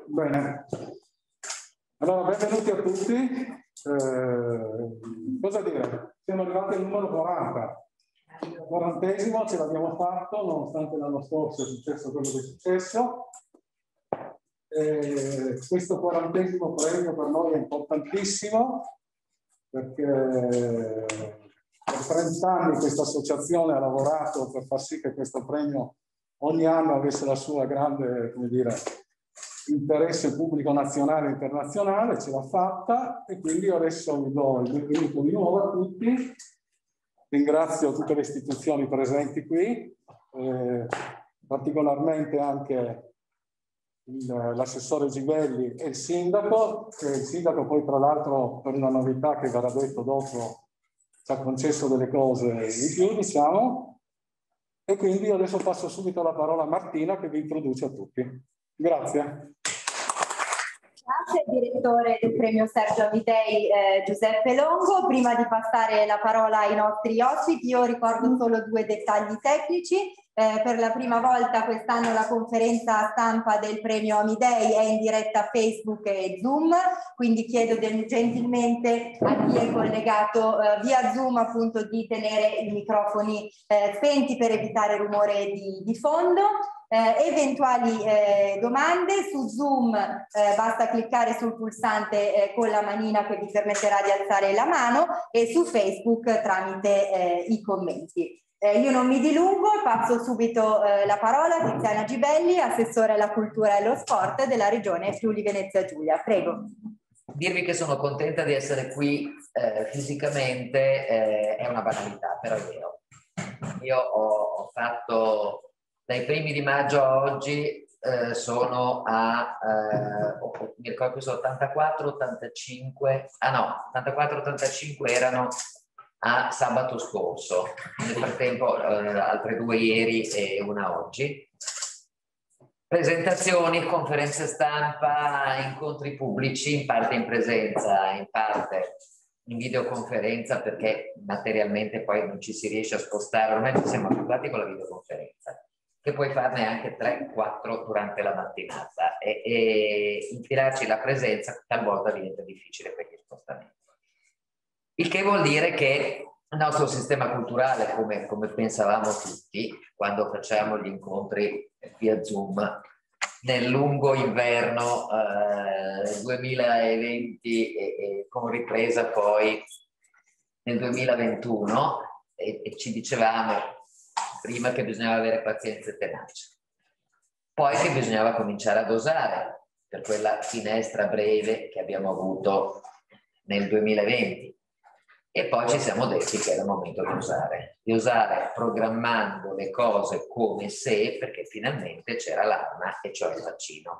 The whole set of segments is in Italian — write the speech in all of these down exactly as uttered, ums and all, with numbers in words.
Bene, allora benvenuti a tutti. Eh, cosa dire? Siamo arrivati al numero quaranta. Il quarantesimo ce l'abbiamo fatto, nonostante l'anno scorso è successo quello che è successo. Eh, questo quarantesimo premio per noi è importantissimo perché per trenta anni questa associazione ha lavorato per far sì che questo premio ogni anno avesse la sua grande, come dire, interesse pubblico nazionale e internazionale, ce l'ha fatta e quindi adesso vi do il benvenuto di nuovo a tutti. Ringrazio tutte le istituzioni presenti qui, eh, particolarmente anche l'assessore Givelli e il sindaco, che il sindaco poi tra l'altro per una novità che verrà detto dopo ci ha concesso delle cose di più, diciamo, e quindi adesso passo subito la parola a Martina che vi introduce a tutti. Grazie. Grazie al direttore del premio Sergio Amidei, eh, Giuseppe Longo. Prima di passare la parola ai nostri ospiti, io ricordo solo due dettagli tecnici. Eh, per la prima volta quest'anno la conferenza stampa del premio Amidei è in diretta Facebook e Zoom, quindi chiedo del, gentilmente a chi è collegato eh, via Zoom appunto di tenere i microfoni eh, spenti per evitare rumore di, di fondo. Eh, eventuali eh, domande su Zoom eh, basta cliccare sul pulsante eh, con la manina che vi permetterà di alzare la mano, e su Facebook tramite eh, i commenti. Eh, io non mi dilungo, passo subito eh, la parola a Tiziana Gibelli, assessore alla cultura e allo sport della regione Friuli Venezia Giulia. Prego. Dirvi che sono contenta di essere qui eh, fisicamente eh, è una banalità, però è vero. Io ho, ho fatto dai primi di maggio a oggi eh, sono a eh, oh, mi ricordo che sono ottantaquattro ottantacinque, ah no, ottantaquattro ottantacinque erano a sabato scorso, nel frattempo eh, altre due ieri e una oggi. Presentazioni, conferenze stampa, incontri pubblici, in parte in presenza, in parte in videoconferenza, perché materialmente poi non ci si riesce a spostare, ormai ci siamo abituati con la videoconferenza, che puoi farne anche tre quattro durante la mattinata, e, e infilarci la presenza talvolta diventa difficile per gli spostamenti. Il che vuol dire che il nostro sistema culturale, come, come pensavamo tutti, quando facciamo gli incontri via Zoom, nel lungo inverno eh, duemilaventi e, e con ripresa poi nel duemilaventuno, e, e ci dicevamo prima che bisognava avere pazienza e tenacia, poi che bisognava cominciare a dosare per quella finestra breve che abbiamo avuto nel duemilaventi. E poi ci siamo detti che era il momento di usare, di usare programmando le cose come se, perché finalmente c'era l'arma e cioè il vaccino.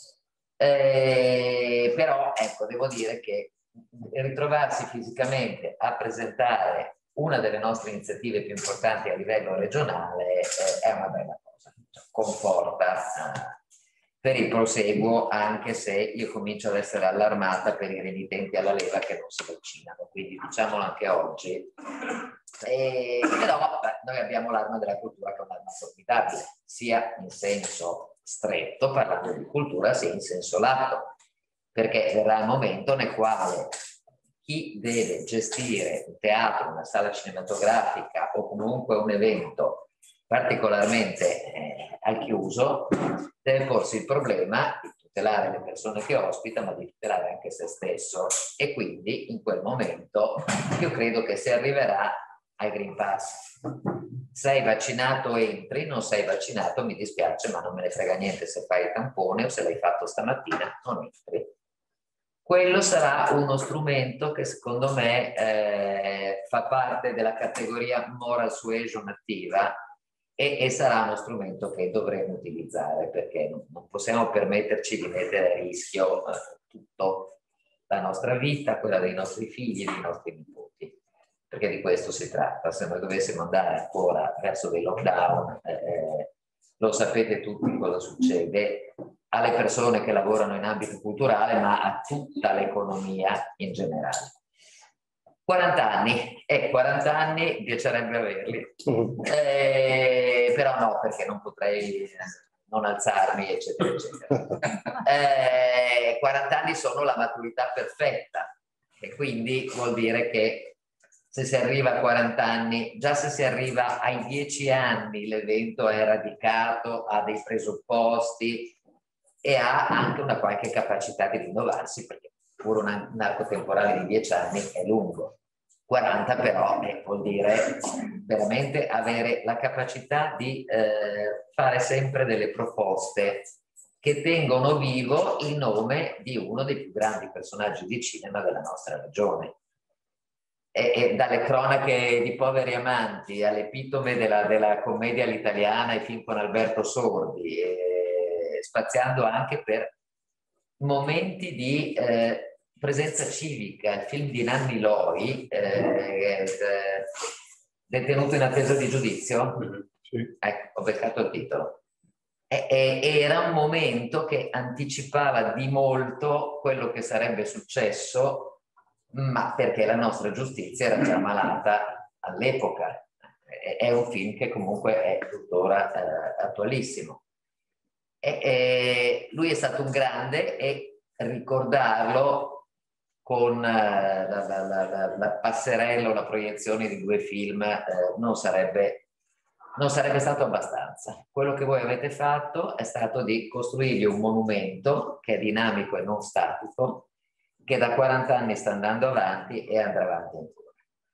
Eh, però ecco, devo dire che ritrovarsi fisicamente a presentare una delle nostre iniziative più importanti a livello regionale eh, è una bella cosa, conforta eh, per il proseguo, anche se io comincio ad essere allarmata per i renitenti alla leva che non si vaccinano, quindi diciamolo anche oggi. E, però beh, noi abbiamo l'arma della cultura che è un'arma formidabile, sia in senso stretto, parlando di cultura, sia in senso lato, perché verrà il momento nel quale chi deve gestire un teatro, una sala cinematografica o comunque un evento particolarmente eh, al chiuso, deve porsi il problema di tutelare le persone che ospita, ma di tutelare anche se stesso. E quindi in quel momento io credo che si arriverà al Green Pass. Sei vaccinato entri, non sei vaccinato mi dispiace, ma non me ne frega niente se fai il tampone o se l'hai fatto stamattina, non entri. Quello sarà uno strumento che secondo me eh, fa parte della categoria moral suasion attiva, e, e sarà uno strumento che dovremo utilizzare, perché non, non possiamo permetterci di mettere a rischio eh, tutto, la nostra vita, quella dei nostri figli e dei nostri nipoti, perché di questo si tratta. Se noi dovessimo andare ancora verso dei lockdown, eh, lo sapete tutti cosa succede alle persone che lavorano in ambito culturale, ma a tutta l'economia in generale. quaranta anni, e eh, quaranta anni piacerebbe averli, eh, però no, perché non potrei, non alzarmi, eccetera, eccetera. Eh, quaranta anni sono la maturità perfetta e quindi vuol dire che se si arriva a quaranta anni, già se si arriva ai dieci anni l'evento è radicato, ha dei presupposti e ha anche una qualche capacità di rinnovarsi, perché pure un, un arco temporale di dieci anni è lungo. quaranta però eh, vuol dire veramente avere la capacità di eh, fare sempre delle proposte che tengono vivo il nome di uno dei più grandi personaggi di cinema della nostra regione. E, e dalle cronache di Poveri Amanti all'epitome della, della commedia all'italiana, i film con Alberto Sordi, e, spaziando anche per momenti di eh, presenza civica, il film di Nanni Loi, eh, eh, detenuto in attesa di giudizio, mm-hmm. Sì. Ecco, ho beccato il titolo. E, e, era un momento che anticipava di molto quello che sarebbe successo, ma perché la nostra giustizia era già malata all'epoca. È, è un film che comunque è tuttora eh, attualissimo. E, e lui è stato un grande e ricordarlo con eh, la, la, la, la passerella o la proiezione di due film eh, non sarebbe, non sarebbe stato abbastanza. Quello che voi avete fatto è stato di costruirgli un monumento che è dinamico e non statico, che da quaranta anni sta andando avanti e andrà avanti ancora.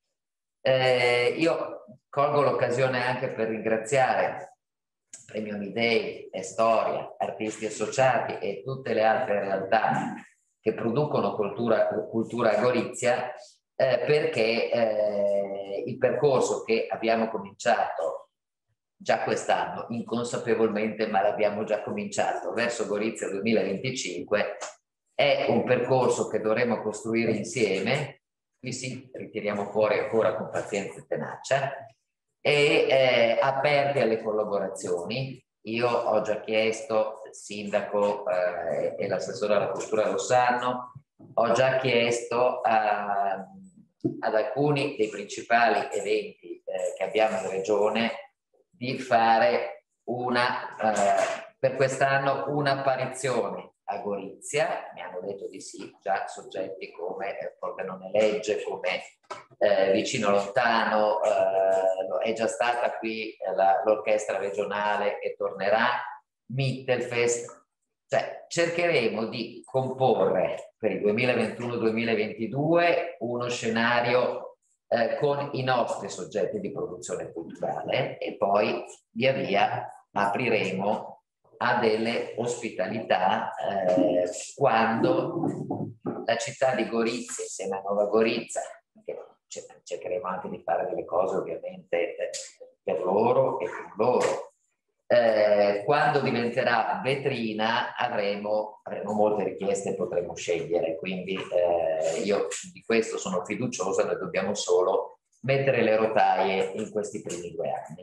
Eh, io colgo l'occasione anche per ringraziare Premio Amidei e Storia, artisti associati e tutte le altre realtà che producono cultura, cultura a Gorizia, eh, perché eh, il percorso che abbiamo cominciato già quest'anno, inconsapevolmente, ma l'abbiamo già cominciato, verso Gorizia duemilaventicinque, è un percorso che dovremo costruire insieme. Qui sì, ritiriamo fuori ancora con pazienza e tenacia, e eh, aperti alle collaborazioni. Io ho già chiesto, il sindaco eh, e l'assessore alla cultura lo sanno, ho già chiesto a, ad alcuni dei principali eventi eh, che abbiamo in regione di fare una, eh, per quest'anno un'apparizione a Gorizia. Mi hanno detto di sì, già soggetti come eh, Pordenone Legge, come eh, Vicino Lontano, eh, è già stata qui eh, l'orchestra regionale e tornerà, Mittelfest. Cioè, cercheremo di comporre per il duemilaventuno duemilaventidue uno scenario eh, con i nostri soggetti di produzione culturale e poi via via apriremo a delle ospitalità eh, quando la città di Gorizia, insieme a Nova Gorizia, che cercheremo anche di fare delle cose ovviamente eh, per loro e con loro, eh, quando diventerà vetrina avremo, avremo molte richieste e potremo scegliere, quindi eh, io di questo sono fiduciosa, noi dobbiamo solo mettere le rotaie in questi primi due anni.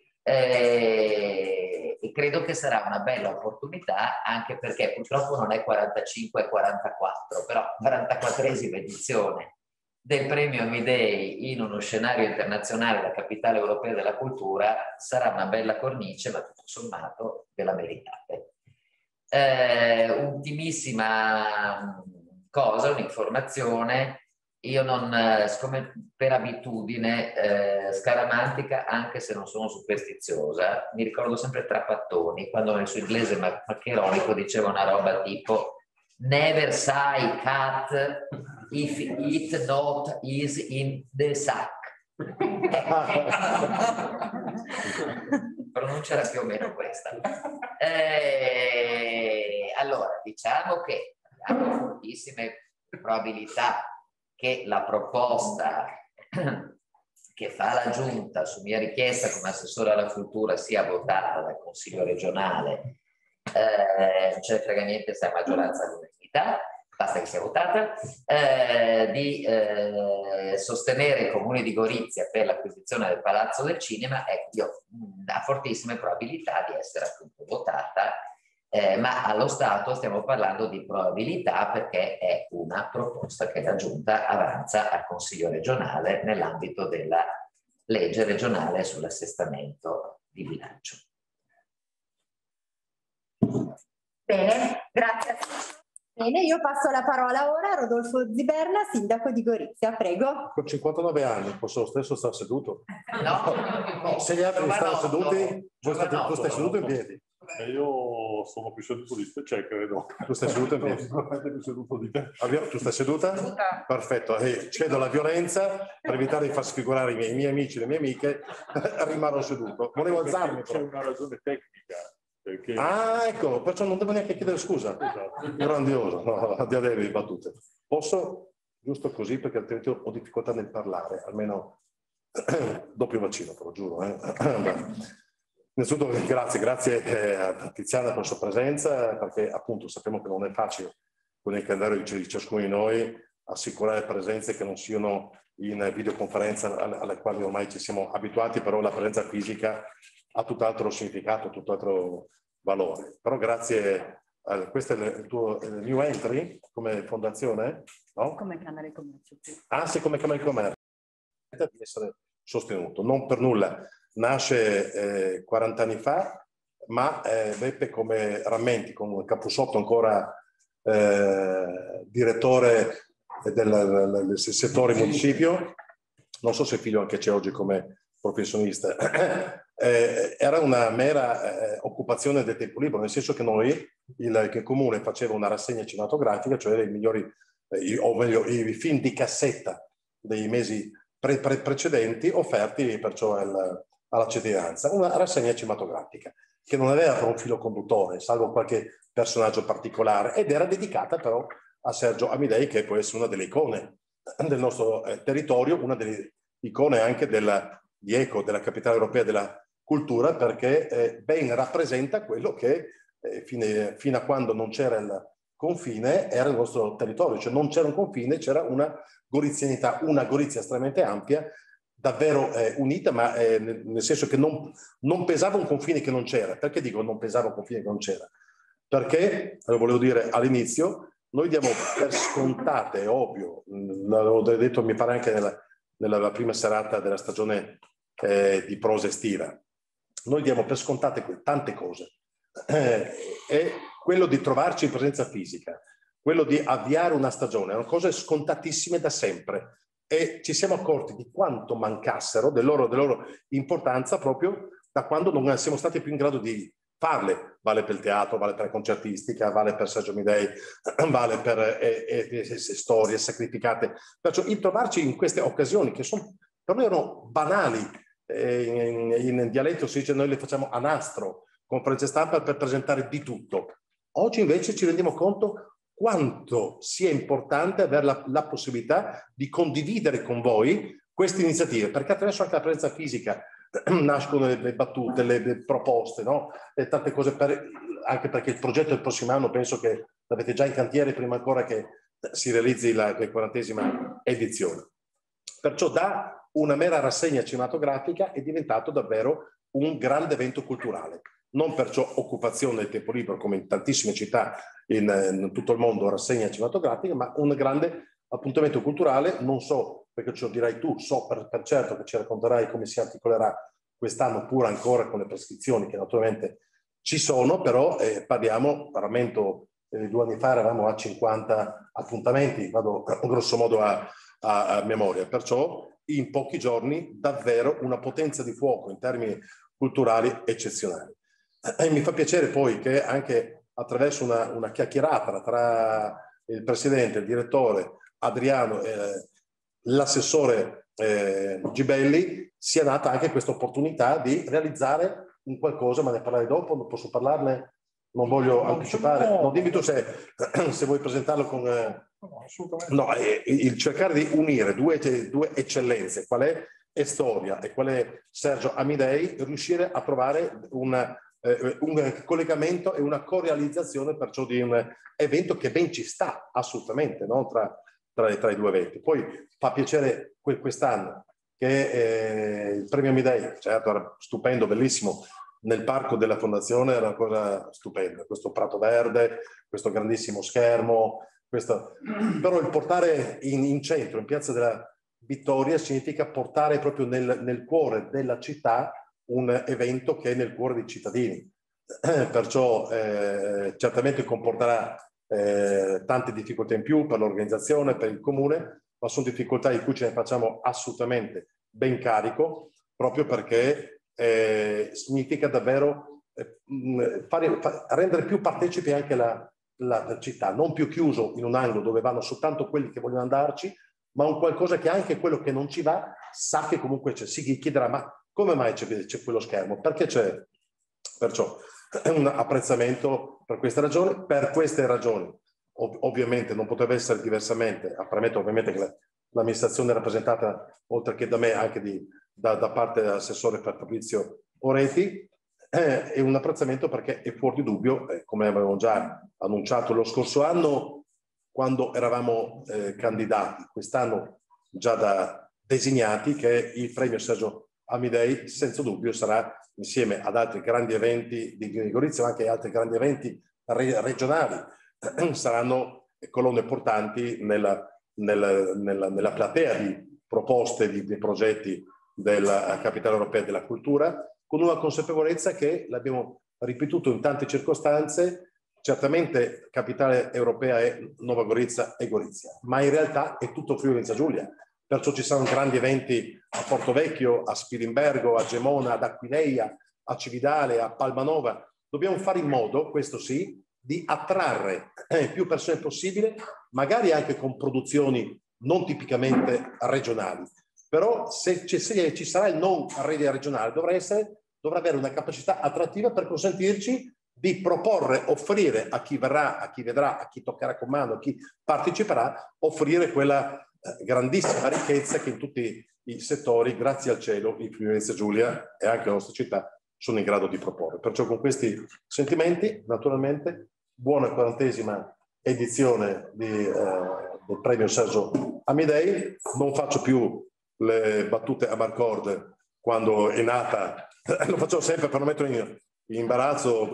Eh, e credo che sarà una bella opportunità, anche perché purtroppo non è quarantacinque e quarantaquattro, però quarantaquattresima edizione del Premio Amidei in uno scenario internazionale, la capitale europea della cultura, sarà una bella cornice, ma tutto sommato ve la meritate. Eh, ultimissima cosa, un'informazione. Io non, siccome per abitudine eh, scaramantica, anche se non sono superstiziosa, mi ricordo sempre Trapattoni, quando nel suo inglese maccheronico diceva una roba tipo never say cat if it not is in the sack. Pronuncia era più o meno questa. Eh, allora, diciamo che abbiamo fortissime probabilità che la proposta che fa la Giunta su mia richiesta come assessore alla cultura sia votata dal Consiglio regionale. Eh, non ce ne frega niente se è maggioranza all'unanimità, basta che sia votata, eh, di eh, sostenere il Comune di Gorizia per l'acquisizione del Palazzo del Cinema. Ecco, io mh, ha fortissime probabilità di essere appunto votata. Eh, ma allo Stato stiamo parlando di probabilità perché è una proposta che la Giunta avanza al Consiglio regionale nell'ambito della legge regionale sull'assestamento di bilancio. Bene, grazie. Bene, io passo la parola ora a Rodolfo Ziberna, sindaco di Gorizia, prego. Con cinquantanove anni posso lo stesso stare seduto? No, no se gli altri stanno seduti, tu stai, stai seduto in piedi. E io sono più seduto di te, cioè credo. Tu stai seduto in piedi? Sicuramente più seduto di te. Tu stai seduta? Seduta. Perfetto. E cedo la violenza per evitare di far sfigurare i miei, i miei amici e le mie amiche. Rimarrò seduto. Volevo alzarmi. C'è una ragione tecnica. Perché... Ah, ecco, perciò non devo neanche chiedere scusa. Esatto. Grandioso, no, a dia delle battute. Posso, giusto così, perché altrimenti ho difficoltà nel parlare, almeno doppio vaccino, te lo giuro. Eh. Innanzitutto grazie, grazie eh, a Tiziana per la sua presenza, perché appunto sappiamo che non è facile con il calendario di ciascuno di noi assicurare presenze che non siano in videoconferenza alle quali ormai ci siamo abituati, però la presenza fisica ha tutt'altro significato, tutt'altro valore. Però grazie, a, questo è il tuo il new entry come fondazione? No? Come Camera di Commercio. Ah, sì, come Camera di Commercio. Di essere sostenuto. Non per nulla. Nasce eh, quaranta anni fa, ma eh, Beppe come rammenti, con Capusotto ancora eh, direttore del, del settore municipio, non so se figlio anche c'è oggi come professionista, eh, era una mera eh, occupazione del tempo libero, nel senso che noi, il, il comune faceva una rassegna cinematografica, cioè i migliori, eh, o meglio, i film di cassetta dei mesi pre, pre, precedenti, offerti perciò al, alla cittadinanza, una rassegna cinematografica che non aveva un filo conduttore, salvo qualche personaggio particolare, ed era dedicata però a Sergio Amidei, che può essere una delle icone del nostro eh, territorio, una delle icone anche della, di ECO, della capitale europea della cultura, perché eh, ben rappresenta quello che eh, fine, fino a quando non c'era il confine era il nostro territorio, cioè non c'era un confine, c'era una gorizianità, una Gorizia estremamente ampia, davvero eh, unita, ma eh, nel, nel senso che non, non pesava un confine che non c'era. Perché dico non pesava un confine che non c'era? Perché, lo volevo dire all'inizio, noi diamo per scontate, è ovvio, l'avevo detto mi pare anche nella, nella prima serata della stagione eh, di prosa estiva, noi diamo per scontate tante cose. Eh, e quello di trovarci in presenza fisica, quello di avviare una stagione, erano cose scontatissime da sempre. E ci siamo accorti di quanto mancassero, del loro, della loro importanza proprio da quando non siamo stati più in grado di farle. Vale per il teatro, vale per la concertistica, vale per Sergio Amidei, vale per eh, eh, eh, storie sacrificate. Perciò il trovarci in queste occasioni che sono, per noi erano banali, eh, in, in dialetto si dice noi le facciamo a nastro, conferenze stampa per presentare di tutto. Oggi invece ci rendiamo conto quanto sia importante avere la, la possibilità di condividere con voi queste iniziative, perché attraverso anche la presenza fisica nascono le, le battute, le, le proposte, no? E tante cose, per, anche perché il progetto del prossimo anno penso che l'avete già in cantiere prima ancora che si realizzi la, la quarantesima edizione. Perciò da una mera rassegna cinematografica è diventato davvero un grande evento culturale. Non perciò occupazione del tempo libero come in tantissime città in, in tutto il mondo, rassegna cinematografica, ma un grande appuntamento culturale, non so perché ce lo dirai tu, so per, per certo che ci racconterai come si articolerà quest'anno pure ancora con le prescrizioni che naturalmente ci sono, però eh, parliamo, rammento eh, due anni fa eravamo a cinquanta appuntamenti, vado grosso modo a, a, a memoria, perciò in pochi giorni davvero una potenza di fuoco in termini culturali eccezionali. E mi fa piacere poi che anche attraverso una, una chiacchierata tra il presidente, il direttore Adriano e l'assessore eh, Gibelli sia nata anche questa opportunità di realizzare un qualcosa, ma ne parlerei dopo, non posso parlarne, non voglio no, anticipare. No, no, dimmi tu se, se vuoi presentarlo con... Eh, no, assolutamente. No, eh, il cercare di unire due, due eccellenze, qual è Estonia e qual è Sergio Amidei, riuscire a trovare una... Eh, un collegamento e una corealizzazione perciò di un evento che ben ci sta assolutamente, no? tra, tra, tra i due eventi. Poi fa piacere quest'anno che eh, il premio Amidei, certo era stupendo, bellissimo, nel parco della fondazione era una cosa stupenda, questo prato verde, questo grandissimo schermo, questo... però il portare in, in centro, in Piazza della Vittoria, significa portare proprio nel, nel cuore della città un evento che è nel cuore dei cittadini. perciò eh, certamente comporterà eh, tante difficoltà in più per l'organizzazione, per il comune, ma sono difficoltà di cui ce ne facciamo assolutamente ben carico, proprio perché eh, significa davvero eh, fare, fa, rendere più partecipi anche la, la, la città, non più chiuso in un angolo dove vanno soltanto quelli che vogliono andarci, ma un qualcosa che anche quello che non ci va sa che comunque c'è. Si chiederà: ma come mai c'è quello schermo? Perché c'è? Perciò è un apprezzamento per queste ragioni. Per queste ragioni ov ovviamente non poteva essere diversamente. Premetto ovviamente che l'amministrazione è rappresentata, oltre che da me, anche di, da, da parte dell'assessore Fabrizio Oreti, eh, è un apprezzamento perché è fuori di dubbio, eh, come avevamo già annunciato lo scorso anno quando eravamo eh, candidati, quest'anno già da designati, che il premio Sergio Amidei senza dubbio sarà, insieme ad altri grandi eventi di Gorizia, ma anche altri grandi eventi re regionali, saranno colonne portanti nella, nella, nella, nella platea di proposte, di, di progetti della Capitale Europea della Cultura, con una consapevolezza che l'abbiamo ripetuto in tante circostanze. Certamente Capitale Europea è Nova Gorizia e Gorizia, ma in realtà è tutto Friuli Venezia Giulia. Perciò ci saranno grandi eventi a Portovecchio, a Spilimbergo, a Gemona, ad Aquileia, a Cividale, a Palmanova. Dobbiamo fare in modo, questo sì, di attrarre eh, più persone possibile, magari anche con produzioni non tipicamente regionali. Però se ci, se ci sarà il non rete regionale, dovrà, essere, dovrà avere una capacità attrattiva per consentirci di proporre, offrire a chi verrà, a chi vedrà, a chi toccherà con mano, a chi parteciperà, offrire quella eh, grandissima ricchezza che in tutti i settori, grazie al cielo, il Friuli Venezia Giulia e anche la nostra città sono in grado di proporre. Perciò con questi sentimenti, naturalmente, buona quarantesima edizione di, eh, del premio Sergio Amidei. Non faccio più le battute a Marcord quando è nata, lo faccio sempre per non mettere in imbarazzo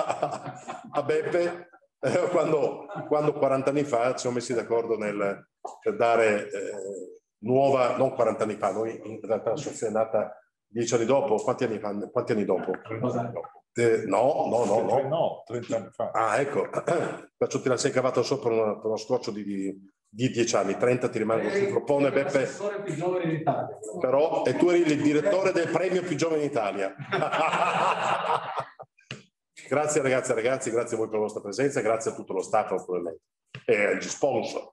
a Beppe, eh, quando, quando quaranta anni fa ci siamo messi d'accordo nel per dare eh, nuova, non quaranta anni fa, noi in realtà l'associazione è nata dieci anni dopo. Quanti anni, fa, quanti anni dopo? Eh, no, no, no, no. No, trenta anni fa. Ah, ecco, perciò ti la sei cavata sopra uno, per uno scoccio di, di, di dieci anni, trenta ti rimango sul propone, Beppe. L'assessore più giovane in Italia. Però, e tu eri il direttore del premio più giovane in Italia. Grazie ragazzi e ragazzi, grazie a voi per la vostra presenza, grazie a tutto lo staff naturalmente e agli sponsor.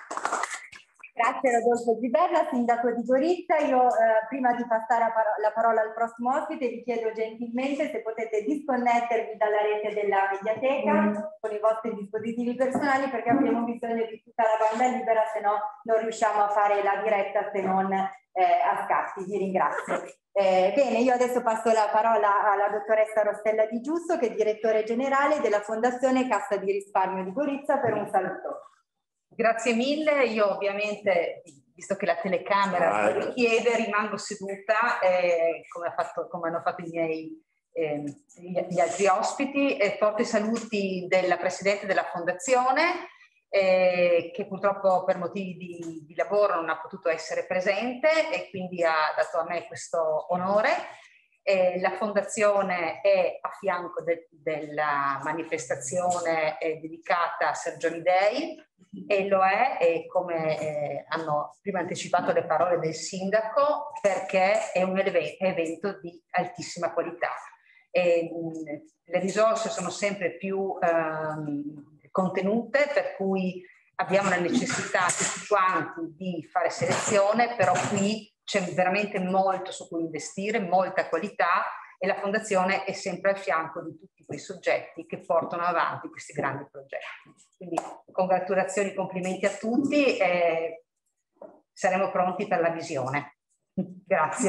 Grazie Rodolfo Ziberla, sindaco di Gorizia. Io eh, prima di passare la, paro la parola al prossimo ospite vi chiedo gentilmente se potete disconnettervi dalla rete della mediateca mm. con i vostri dispositivi personali, perché abbiamo bisogno di tutta la banda libera, se no non riusciamo a fare la diretta se non eh, a scatti. Vi ringrazio. Eh, bene, io adesso passo la parola alla dottoressa Rossella Di Giusto, che è direttore generale della Fondazione Cassa di Risparmio di Gorizia, per un saluto. Grazie mille, io ovviamente, visto che la telecamera ah, lo richiede, rimango seduta eh, come, ha fatto, come hanno fatto i miei eh, gli altri ospiti, e porto i saluti della Presidente della Fondazione eh, che purtroppo per motivi di, di lavoro non ha potuto essere presente e quindi ha dato a me questo onore. Eh, la Fondazione è a fianco de, della manifestazione eh, dedicata a Sergio Amidei e lo è, e come eh, hanno prima anticipato le parole del sindaco, perché è un evento di altissima qualità. E, mh, le risorse sono sempre più ehm, contenute, per cui abbiamo la necessità tutti quanti di fare selezione, però qui c'è veramente molto su cui investire, molta qualità, e la Fondazione è sempre al fianco di tutti quei soggetti che portano avanti questi grandi progetti. Quindi congratulazioni, complimenti a tutti e saremo pronti per la visione. Grazie.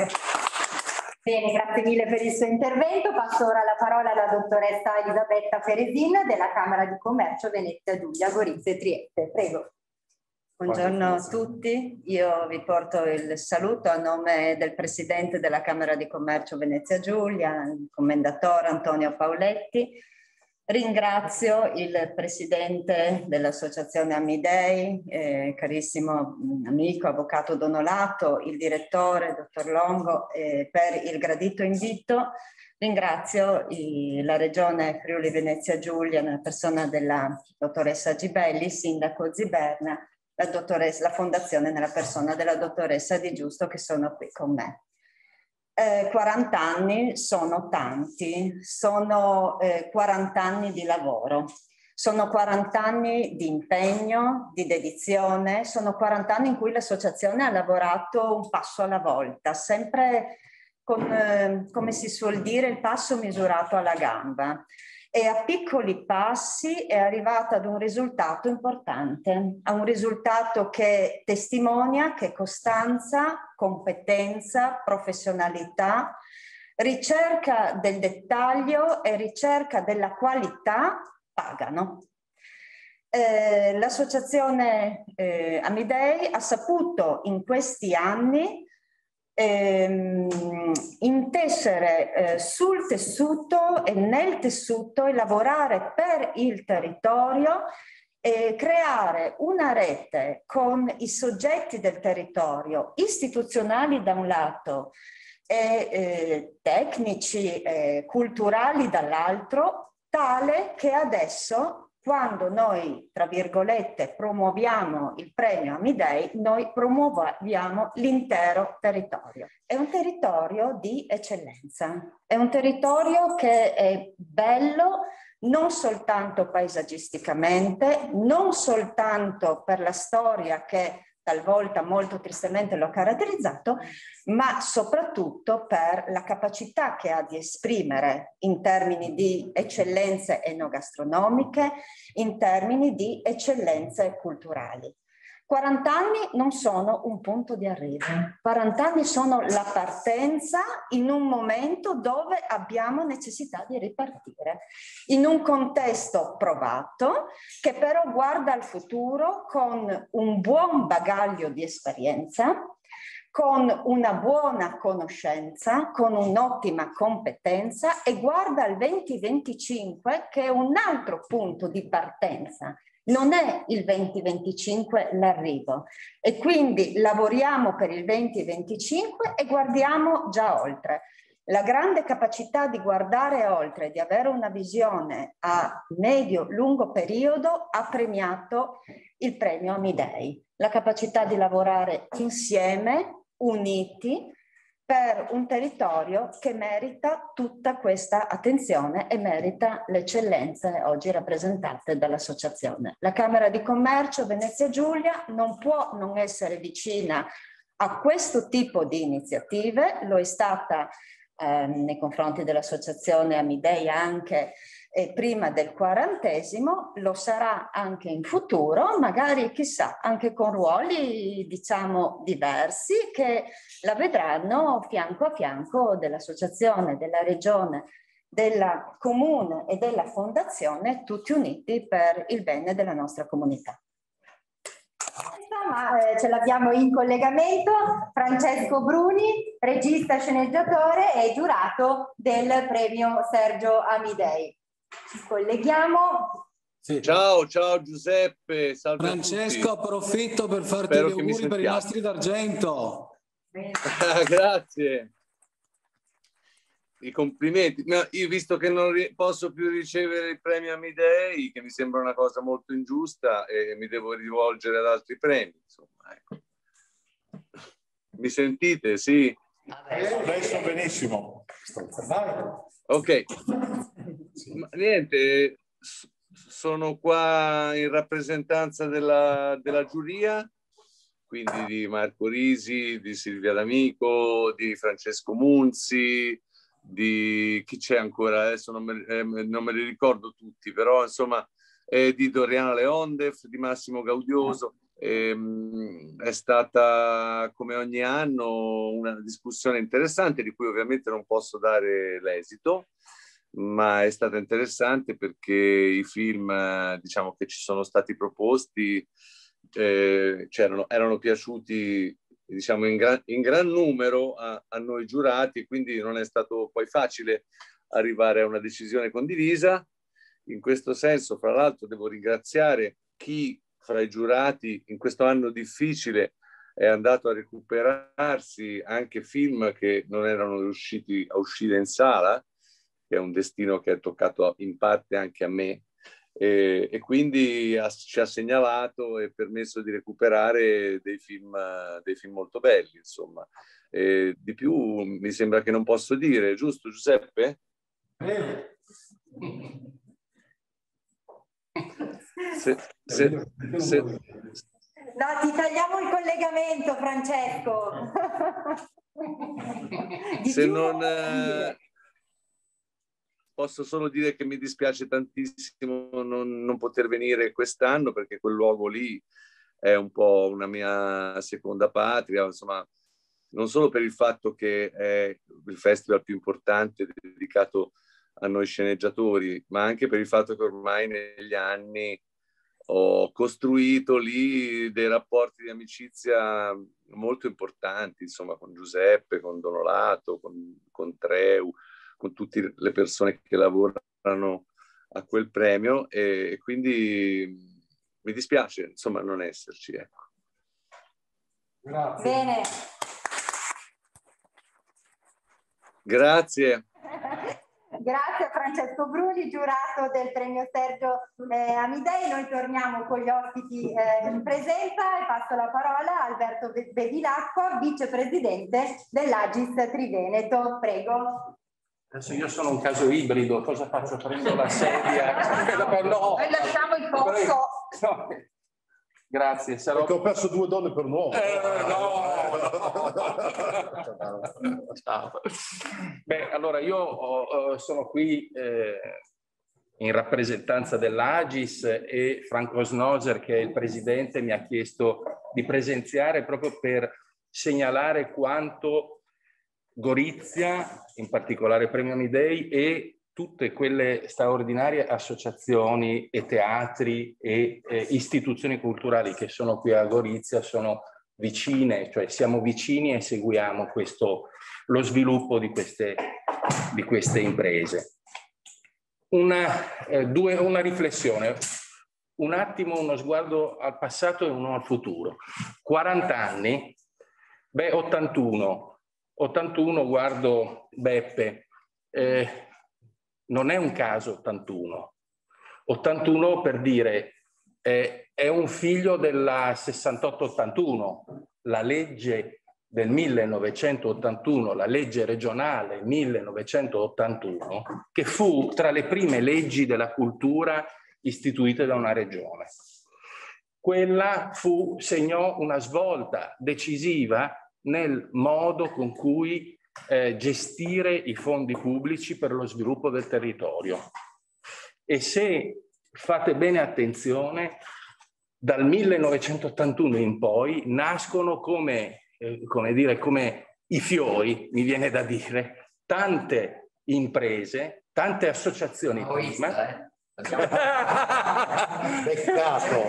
Bene, grazie mille per il suo intervento. Passo ora la parola alla dottoressa Elisabetta Feresin della Camera di Commercio Venezia Giulia, Gorizia e Trieste. Prego. Buongiorno a tutti, io vi porto il saluto a nome del Presidente della Camera di Commercio Venezia Giulia, il Commendatore Antonio Pauletti. Ringrazio il Presidente dell'Associazione Amidei, eh, carissimo amico, Avvocato Donolato, il Direttore, Dottor Longo, eh, per il gradito invito Ringrazio i, la Regione Friuli Venezia Giulia nella persona della dottoressa Gibelli, sindaco Ziberna, la, dottoressa, la fondazione nella persona della dottoressa Di Giusto che sono qui con me. Eh, quaranta anni sono tanti, sono eh, quaranta anni di lavoro, sono quaranta anni di impegno, di dedizione, sono quaranta anni in cui l'associazione ha lavorato un passo alla volta, sempre con, eh, come si suol dire, il passo misurato alla gamba. E a piccoli passi è arrivata ad un risultato importante, a un risultato che testimonia che costanza, competenza, professionalità, ricerca del dettaglio e ricerca della qualità pagano. Eh, l'associazione eh, Amidei ha saputo in questi anni ehm, intessere eh, sul tessuto e nel tessuto e lavorare per il territorio e creare una rete con i soggetti del territorio, istituzionali da un lato e eh, tecnici e culturali dall'altro, tale che adesso quando noi, tra virgolette, promuoviamo il premio Amidei, noi promuoviamo l'intero territorio. È un territorio di eccellenza, è un territorio che è bello non soltanto paesaggisticamente, non soltanto per la storia che talvolta molto tristemente l'ho caratterizzato, ma soprattutto per la capacità che ha di esprimere in termini di eccellenze enogastronomiche, in termini di eccellenze culturali. quaranta anni non sono un punto di arrivo, quaranta anni sono la partenza in un momento dove abbiamo necessità di ripartire, in un contesto provato che però guarda al futuro con un buon bagaglio di esperienza, con una buona conoscenza, con un'ottima competenza e guarda al venti venticinque che è un altro punto di partenza. Non è il venti venticinque l'arrivo e quindi lavoriamo per il venti venticinque e guardiamo già oltre. La grande capacità di guardare oltre, di avere una visione a medio-lungo periodo ha premiato il premio Amidei. La capacità di lavorare insieme, uniti, per un territorio che merita tutta questa attenzione e merita le eccellenze oggi rappresentate dall'associazione. La Camera di Commercio Venezia Giulia non può non essere vicina a questo tipo di iniziative, lo è stata eh, nei confronti dell'associazione Amidei anche eh, prima del quarantesimo, lo sarà anche in futuro, magari chissà anche con ruoli diciamo diversi che la vedranno fianco a fianco dell'associazione, della regione, della comune e della fondazione, tutti uniti per il bene della nostra comunità. Ma eh, ce l'abbiamo in collegamento Francesco Bruni, regista, sceneggiatore e giurato del premio Sergio Amidei. Ci colleghiamo. Sì. Ciao, ciao Giuseppe, salve Francesco, a tutti. approfitto per farti Spero gli auguri per i nastri d'argento. Grazie. I complimenti. Ma io, visto che non posso più ricevere il premio Amidei, che mi sembra una cosa molto ingiusta, e mi devo rivolgere ad altri premi, insomma, ecco. Mi sentite? Sì? Adesso benissimo. Ok. Ma niente, sono qua in rappresentanza della, della giuria, quindi di Marco Risi, di Silvia D'Amico, di Francesco Munzi, di chi c'è ancora, adesso non me, eh, non me li ricordo tutti, però insomma eh, di Doriana Leondef, di Massimo Gaudioso. Ehm, è stata come ogni anno una discussione interessante di cui ovviamente non posso dare l'esito, ma è stata interessante perché i film diciamo che ci sono stati proposti eh, c'erano, erano piaciuti diciamo in gran, in gran numero a, a noi giurati, quindi non è stato poi facile arrivare a una decisione condivisa. In questo senso, fra l'altro, devo ringraziare chi fra i giurati in questo anno difficile è andato a recuperarsi anche film che non erano riusciti a uscire in sala che è un destino che è toccato in parte anche a me, e, e quindi ha, ci ha segnalato e permesso di recuperare dei film, dei film molto belli, insomma. E di più mi sembra che non posso dire, giusto Giuseppe? Se, se, se, No, ti tagliamo il collegamento, Francesco. Se non eh, posso solo dire che mi dispiace tantissimo non, non poter venire quest'anno, perché quel luogo lì è un po' una mia seconda patria, insomma, non solo per il fatto che è il festival più importante dedicato a noi sceneggiatori, ma anche per il fatto che ormai negli anni ho costruito lì dei rapporti di amicizia molto importanti, insomma, con Giuseppe, con Donolato, con, con Treu, con tutte le persone che lavorano a quel premio, e, e quindi mi dispiace, insomma, non esserci. Ecco. Grazie. Bene. Grazie. Grazie a Francesco Bruni, giurato del premio Sergio eh, Amidei. Noi torniamo con gli ospiti eh, in presenza e passo la parola a Alberto Bevilacqua, vicepresidente dell'Agis Triveneto. Prego. Adesso io sono un caso ibrido, cosa faccio? Prendo la sedia? No, noi lasciamo il posto. No. Grazie. Sarò... Perché ho perso due donne per un uomo. Eh, no. Ciao. Beh, allora io ho, sono qui eh, in rappresentanza dell'Agis, e Franco Snoser, che è il presidente, mi ha chiesto di presenziare proprio per segnalare quanto Gorizia, in particolare Premio Amidei, e tutte quelle straordinarie associazioni e teatri e eh, istituzioni culturali che sono qui a Gorizia sono vicine, cioè siamo vicini e seguiamo questo, lo sviluppo di queste, di queste imprese. Una, eh, due, una riflessione, un attimo uno sguardo al passato e uno al futuro. quaranta anni, beh ottantuno, ottantuno guardo Beppe, eh, non è un caso ottantuno. ottantuno per dire eh, è un figlio della sessantotto ottantuno, la legge del millenovecentottantuno, la legge regionale millenovecentottantuno, che fu tra le prime leggi della cultura istituite da una regione. Quella fu, segnò una svolta decisiva nel modo con cui Eh, gestire i fondi pubblici per lo sviluppo del territorio. E se fate bene attenzione, dal millenovecentottantuno in poi nascono come, eh, come dire, come i fiori, mi viene da dire, tante imprese, tante associazioni prima. Eh? Beccato.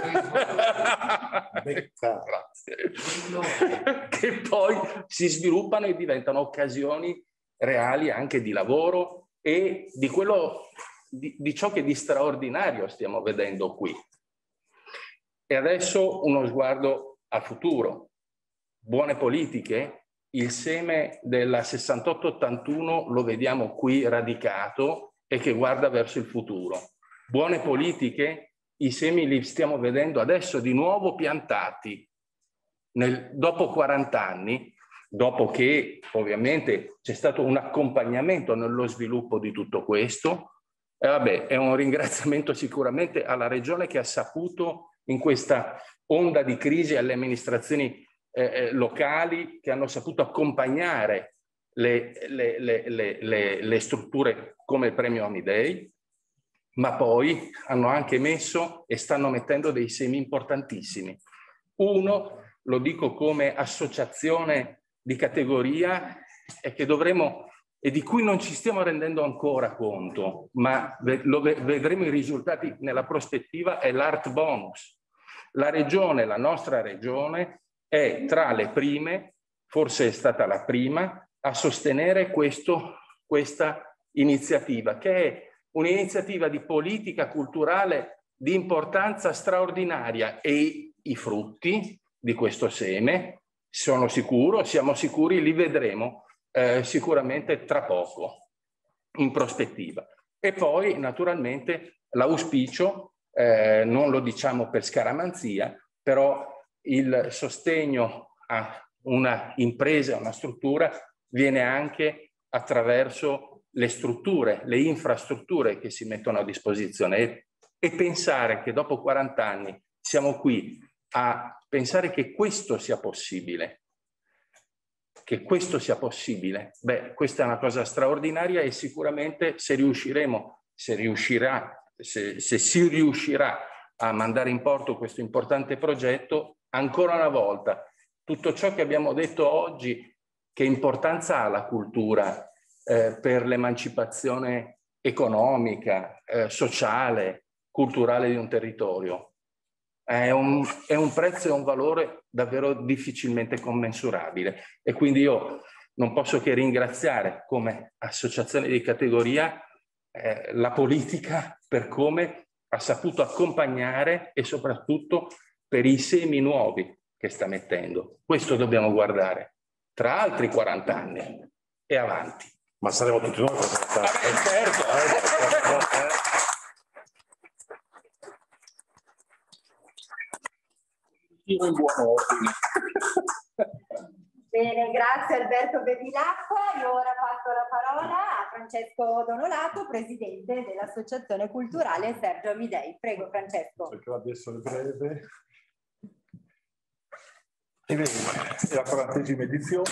Beccato. Grazie. Che poi si sviluppano e diventano occasioni reali anche di lavoro e di quello, di, di ciò che di straordinario stiamo vedendo qui. E adesso uno sguardo al futuro. Buone politiche, il seme della sessantotto ottantuno lo vediamo qui radicato e che guarda verso il futuro. Buone politiche, i semi li stiamo vedendo adesso di nuovo piantati. Nel, dopo quaranta anni, dopo che ovviamente c'è stato un accompagnamento nello sviluppo di tutto questo, e vabbè, è un ringraziamento sicuramente alla Regione che ha saputo in questa onda di crisi, alle amministrazioni eh, locali che hanno saputo accompagnare le, le, le, le, le, le strutture come il Premio Amidei, ma poi hanno anche messo e stanno mettendo dei semi importantissimi. Uno, lo dico come associazione di categoria, è che dovremo, e di cui non ci stiamo rendendo ancora conto, ma lo vedremo i risultati nella prospettiva, è l'Art Bonus. La regione, la nostra regione, è tra le prime, forse è stata la prima, a sostenere questo, questa iniziativa, che è un'iniziativa di politica culturale di importanza straordinaria, e i frutti di questo seme, sono sicuro, siamo sicuri, li vedremo eh, sicuramente tra poco. in prospettiva. E poi naturalmente l'auspicio, eh, non lo diciamo per scaramanzia, però il sostegno a una impresa, a una struttura, viene anche attraverso le strutture, le infrastrutture che si mettono a disposizione. E, e pensare che dopo quaranta anni siamo qui a pensare che questo sia possibile, che questo sia possibile, beh, questa è una cosa straordinaria, e sicuramente se riusciremo, se riuscirà, se, se si riuscirà a mandare in porto questo importante progetto, ancora una volta, tutto ciò che abbiamo detto oggi, che importanza ha la cultura eh, per l'emancipazione economica, eh, sociale, culturale di un territorio, è un, è un prezzo e un valore davvero difficilmente commensurabile. E quindi io non posso che ringraziare come associazione di categoria eh, la politica per come ha saputo accompagnare e soprattutto per i semi nuovi che sta mettendo. Questo dobbiamo guardare tra altri quaranta anni e avanti. Ma saremo tutti noi per Vabbè, certo. In buon ordine. Bene, grazie Alberto Bevilacqua. Io ora passo la parola a Francesco Donolato, presidente dell'Associazione Culturale Sergio Amidei. Prego Francesco. Cercherò di essere breve. E bene, è la quarantesima edizione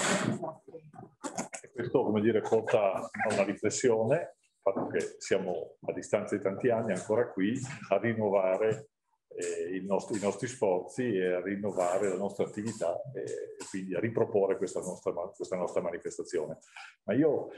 e questo, come dire, porta a una riflessione, il fatto che siamo a distanza di tanti anni ancora qui a rinnovare eh, i, nostri, i nostri sforzi e a rinnovare la nostra attività e, e quindi a riproporre questa nostra, questa nostra manifestazione. Ma io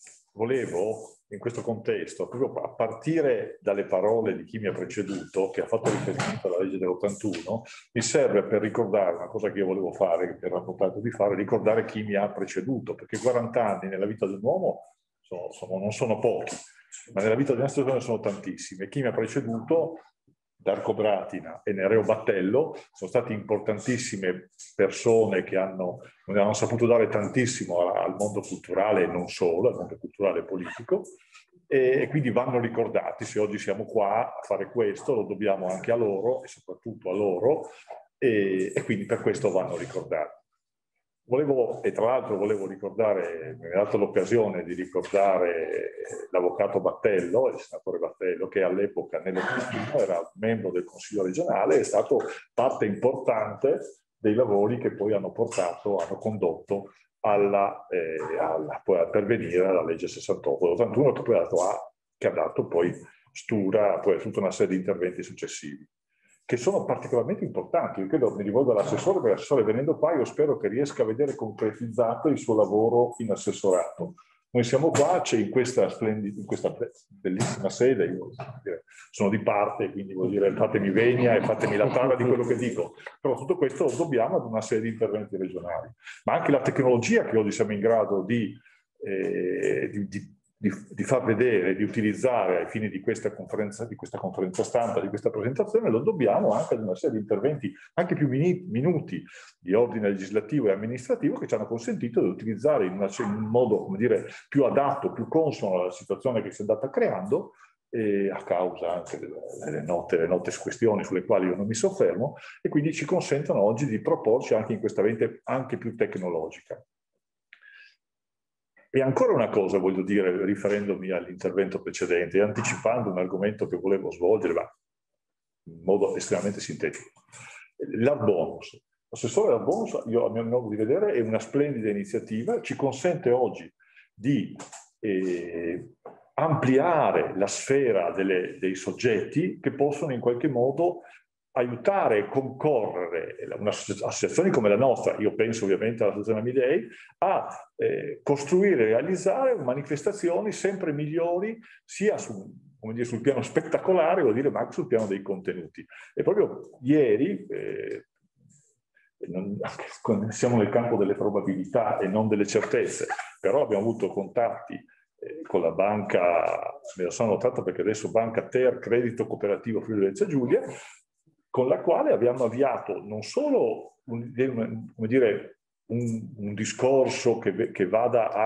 volevo, in questo contesto, proprio a partire dalle parole di chi mi ha preceduto, che ha fatto riferimento alla legge dell'ottantuno, mi serve per ricordare una cosa che io volevo fare, che ero rapportato di fare, ricordare chi mi ha preceduto, perché quaranta anni nella vita dell'uomo sono, sono, non sono pochi, ma nella vita di una persona sono tantissimi. E chi mi ha preceduto, Darco Bratina e Nereo Battello, sono state importantissime persone che hanno, hanno saputo dare tantissimo al mondo culturale e non solo, al mondo culturale e politico, e, e quindi vanno ricordati. Se oggi siamo qua a fare questo, lo dobbiamo anche a loro e soprattutto a loro, e, e quindi per questo vanno ricordati. Volevo, e tra l'altro volevo ricordare, mi ha dato l'occasione di ricordare l'avvocato Battello, il senatore Battello, che all'epoca nell'ottantino era membro del Consiglio regionale, è stato parte importante dei lavori che poi hanno portato, hanno condotto alla, eh, alla, poi a pervenire alla legge sessantotto dell'ottantuno, che poi ha dato, a, che ha dato poi stura, poi tutta una serie di interventi successivi, che sono particolarmente importanti. Io credo, mi rivolgo all'assessore, perché l'assessore venendo qua io spero che riesca a vedere concretizzato il suo lavoro in assessorato. Noi siamo qua, c'è in questa splendida, in questa bellissima sede, io dire, sono di parte, quindi vuol dire fatemi venia e fatemi la tara di quello che dico, però tutto questo lo dobbiamo ad una serie di interventi regionali. Ma anche la tecnologia che oggi siamo in grado di, eh, di, di Di, di far vedere, di utilizzare ai fini di questa conferenza, di questa conferenza stampa, di questa presentazione, lo dobbiamo anche ad una serie di interventi anche più minuti di ordine legislativo e amministrativo che ci hanno consentito di utilizzare in, una, in un modo, come dire, più adatto, più consono alla situazione che si è andata creando, e a causa anche delle, delle note, le note questioni sulle quali io non mi soffermo, e quindi ci consentono oggi di proporci anche in questa vente anche più tecnologica. E ancora una cosa voglio dire, riferendomi all'intervento precedente e anticipando un argomento che volevo svolgere, ma in modo estremamente sintetico. L'Art Bonus. L'assessore Art Bonus, io a mio modo di vedere, è una splendida iniziativa, ci consente oggi di eh, ampliare la sfera delle, dei soggetti che possono in qualche modo aiutare e concorrere associazioni come la nostra, io penso ovviamente all'Associazione Amidei, a eh, costruire e realizzare manifestazioni sempre migliori sia su, come dire, sul piano spettacolare, vuol dire, ma anche sul piano dei contenuti. E proprio ieri, eh, non, siamo nel campo delle probabilità e non delle certezze, però abbiamo avuto contatti eh, con la banca, me lo sono notato perché adesso Banca Ter Credito Cooperativo Friuli Venezia Giulia, con la quale abbiamo avviato non solo un, come dire, un, un discorso che, che vada a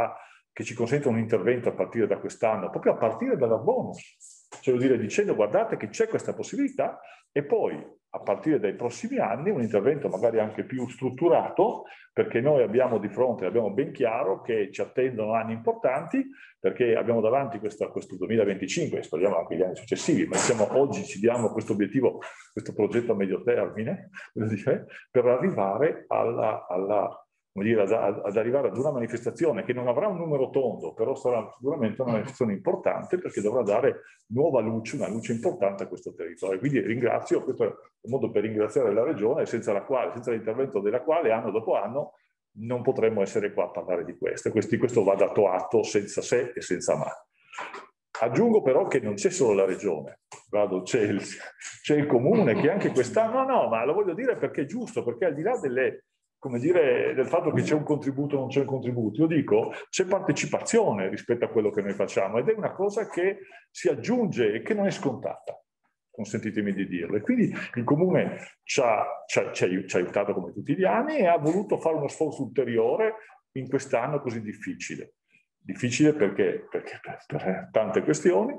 che ci consentono un intervento a partire da quest'anno, proprio a partire dalla bonus, cioè vuol dire dicendo guardate che c'è questa possibilità e poi a partire dai prossimi anni un intervento magari anche più strutturato, perché noi abbiamo di fronte, abbiamo ben chiaro che ci attendono anni importanti, perché abbiamo davanti questa, questo duemilaventicinque e speriamo anche gli anni successivi, ma diciamo oggi ci diamo questo obiettivo, questo progetto a medio termine, dire, per arrivare alla, alla come dire, ad, ad arrivare ad una manifestazione che non avrà un numero tondo, però sarà sicuramente una manifestazione importante perché dovrà dare nuova luce, una luce importante a questo territorio. Quindi ringrazio, questo è un modo per ringraziare la Regione, senza la quale, senza l'intervento della quale anno dopo anno non potremmo essere qua a parlare di questo. Questo, questo va dato atto senza se e senza ma. Aggiungo però che non c'è solo la Regione, c'è il, c'è il Comune che anche quest'anno, no, no, ma lo voglio dire perché è giusto, perché al di là delle, come dire, del fatto che c'è un contributo o non c'è un contributo, io dico c'è partecipazione rispetto a quello che noi facciamo ed è una cosa che si aggiunge e che non è scontata, consentitemi di dirlo. E quindi il Comune ci ha, ci ha, ci ha, ci ha aiutato come tutti gli anni e ha voluto fare uno sforzo ulteriore in quest'anno così difficile. Difficile perché, perché per, per tante questioni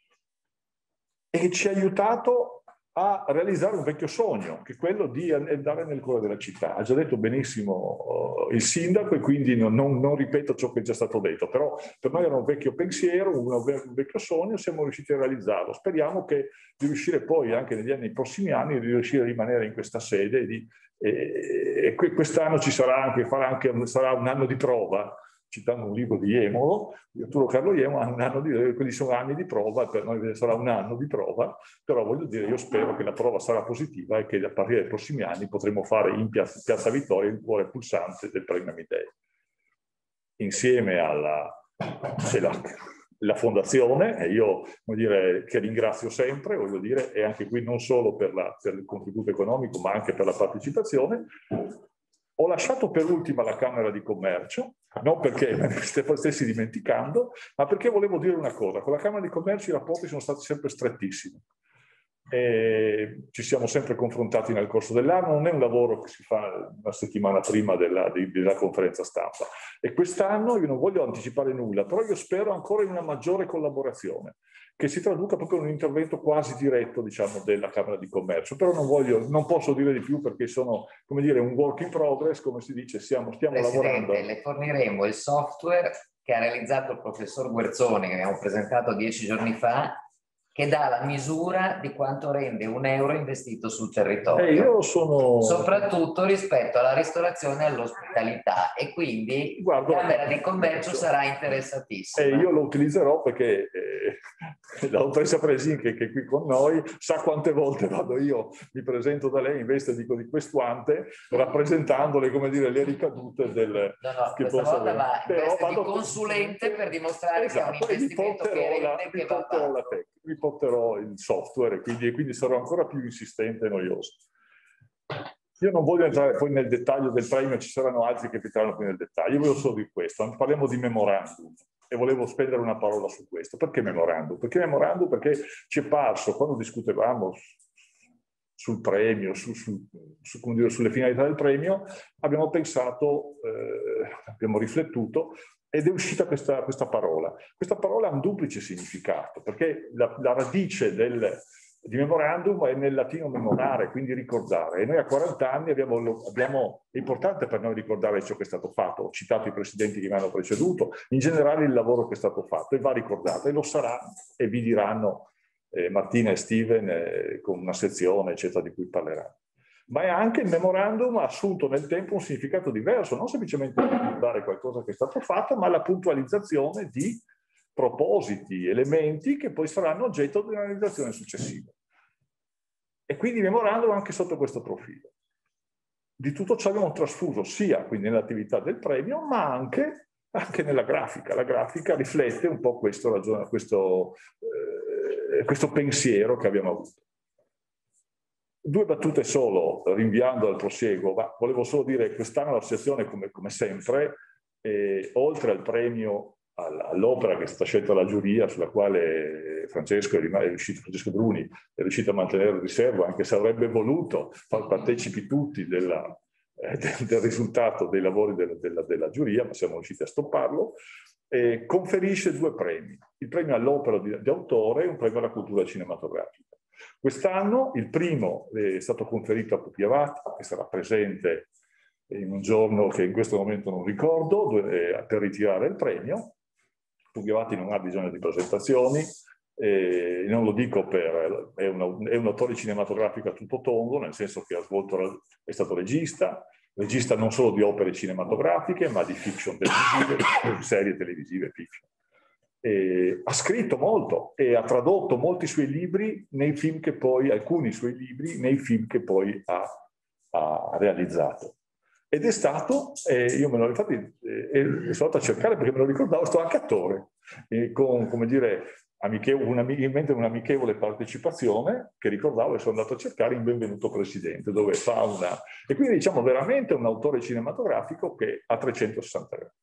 e ci ha aiutato a realizzare un vecchio sogno, che è quello di andare nel cuore della città. Ha già detto benissimo uh, il sindaco e quindi non, non, non ripeto ciò che è già stato detto, però per noi era un vecchio pensiero, un, un vecchio sogno, siamo riusciti a realizzarlo. Speriamo che di riuscire poi anche negli anni, nei prossimi anni, di riuscire a rimanere in questa sede e, di, e, e quest'anno ci sarà anche, farà anche, sarà un anno di prova, citando un libro di Jemolo, di Arturo Carlo Jemolo, un anno di, quelli sono anni di prova, per noi sarà un anno di prova, però voglio dire, io spero che la prova sarà positiva e che a partire dai prossimi anni potremo fare in Piazza, Piazza Vittoria il cuore pulsante del Premio Amidei. Insieme alla la, la fondazione, e io voglio dire, che ringrazio sempre, voglio dire, e anche qui non solo per, la, per il contributo economico, ma anche per la partecipazione. Ho lasciato per ultima la Camera di Commercio, non perché me ne stessi dimenticando, ma perché volevo dire una cosa. Con la Camera di Commercio i rapporti sono stati sempre strettissimi. E ci siamo sempre confrontati nel corso dell'anno, non è un lavoro che si fa una settimana prima della, della conferenza stampa. E quest'anno io non voglio anticipare nulla, però io spero ancora in una maggiore collaborazione, che si traduca proprio in un intervento quasi diretto, diciamo, della Camera di Commercio. Però non voglio, non posso dire di più perché sono, come dire, un work in progress, come si dice, stiamo, stiamo Presidente, lavorando. le forniremo il software che ha realizzato il professor Guerzoni, che abbiamo presentato dieci giorni fa, che dà la misura di quanto rende un euro investito sul territorio. Eh, io sono... Soprattutto rispetto alla ristorazione e all'ospitalità, e quindi Guardo, la Camera di Commercio sarà interessatissima. E io lo utilizzerò perché eh, la dottoressa Presin, che, che è qui con noi, sa quante volte vado io, mi presento da lei in veste dico di questuante, rappresentandole, come dire, le ricadute del... No, no, che questa volta va in però veste vado di consulente per dimostrare esatto, che è un investimento che rende la, che va fatto. La tecnica, riporterò il software e quindi, quindi sarò ancora più insistente e noioso. Io non voglio entrare poi nel dettaglio del premio, ci saranno altri che entreranno poi nel dettaglio, io voglio solo di questo, parliamo di memorandum e volevo spendere una parola su questo. Perché memorandum? Perché memorandum? Perché ci è parso, quando discutevamo sul premio, su, su, su, come dire, sulle finalità del premio, abbiamo pensato, eh, abbiamo riflettuto ed è uscita questa, questa parola. Questa parola ha un duplice significato, perché la, la radice del, di memorandum è nel latino memorare, quindi ricordare. E noi a quaranta anni abbiamo, abbiamo, è importante per noi ricordare ciò che è stato fatto. Ho citato i presidenti che mi hanno preceduto, in generale il lavoro che è stato fatto, e va ricordato, e lo sarà, e vi diranno eh, Martina e Steven eh, con una sezione, eccetera, di cui parleranno. Ma è anche il memorandum ha assunto nel tempo un significato diverso, non semplicemente ricordare qualcosa che è stato fatto, ma la puntualizzazione di propositi, elementi che poi saranno oggetto di una realizzazione successiva. E quindi memorandum anche sotto questo profilo. Di tutto ciò abbiamo trasfuso sia quindi nell'attività del premio, ma anche, anche nella grafica. La grafica riflette un po' questo, questo, eh, questo pensiero che abbiamo avuto. Due battute solo, rinviando al prosieguo, ma volevo solo dire che quest'anno l'associazione, come, come sempre, eh, oltre al premio all'opera che è stata scelta dalla giuria, sulla quale Francesco, è riuscito, Francesco Bruni è riuscito a mantenere il riservo, anche se avrebbe voluto far partecipi tutti della, eh, del, del risultato dei lavori della, della, della giuria, ma siamo riusciti a stopparlo. eh, conferisce due premi, il premio all'opera di, di autore e un premio alla cultura cinematografica. Quest'anno il primo è stato conferito a Pupi Avati, che sarà presente in un giorno che in questo momento non ricordo, dove, per ritirare il premio. Pupi Avati non ha bisogno di presentazioni, eh, non lo dico per... è, una, è un autore cinematografico a tutto tondo, nel senso che ha svolto, è stato regista, regista non solo di opere cinematografiche, ma di fiction televisive, serie televisive fiction. E ha scritto molto e ha tradotto molti suoi libri nei film che poi, alcuni suoi libri, nei film che poi ha, ha realizzato. Ed è stato, eh, io me l'ho infatti eh, sono andato a cercare perché me lo ricordavo, sto anche attore, eh, con, come dire, amichevole, una, in mente un'amichevole partecipazione che ricordavo e sono andato a cercare in Benvenuto Presidente, dove fa una... E quindi diciamo veramente un autore cinematografico che ha trecentosessanta gradi.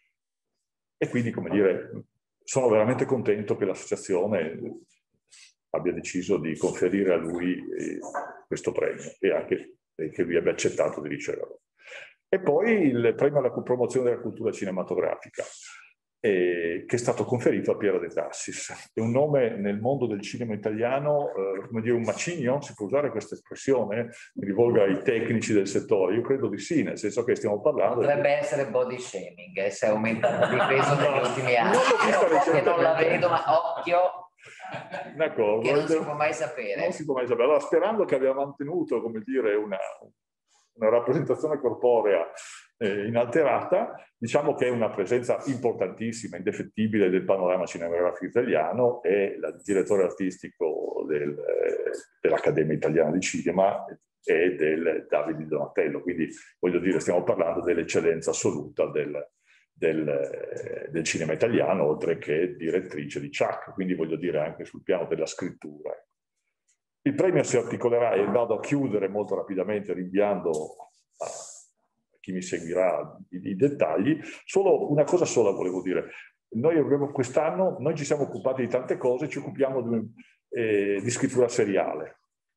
E quindi, come dire, sono veramente contento che l'associazione abbia deciso di conferire a lui eh, questo premio e anche eh, che lui abbia accettato di riceverlo. E poi il premio alla promozione della cultura cinematografica, eh, che è stato conferito a Piero De Tassis. È un nome nel mondo del cinema italiano, eh, come dire un macigno, si può usare questa espressione? Mi rivolgo ai tecnici del settore, io credo di sì, nel senso che stiamo parlando... Potrebbe di... essere body shaming, eh, se è aumentato di peso negli no, ultimi anni. Non l'ho vista recentemente. Non la vedo, ma occhio... D'accordo. Che non si può mai sapere. Non si può mai sapere. Allora, sperando che abbia mantenuto, come dire, una, una rappresentazione corporea eh, inalterata, diciamo che è una presenza importantissima, indefettibile del panorama cinematografico italiano, è il direttore artistico del, eh, dell'Accademia Italiana di Cinema e del Davide Donatello, quindi voglio dire, stiamo parlando dell'eccellenza assoluta del Del, del cinema italiano, oltre che direttrice di C H A C, quindi voglio dire anche sul piano della scrittura. Il premio si articolerà, e vado a chiudere molto rapidamente rinviando a chi mi seguirà i, i dettagli, solo una cosa sola volevo dire. Noi abbiamo quest'anno, noi ci siamo occupati di tante cose, ci occupiamo di, eh, di scrittura seriale.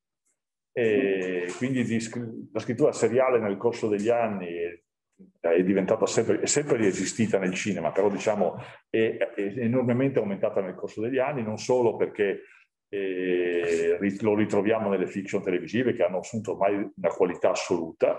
E quindi di, la scrittura seriale nel corso degli anni è diventata sempre, è sempre esistita nel cinema, però diciamo è, è enormemente aumentata nel corso degli anni, non solo perché eh, lo ritroviamo nelle fiction televisive che hanno assunto ormai una qualità assoluta,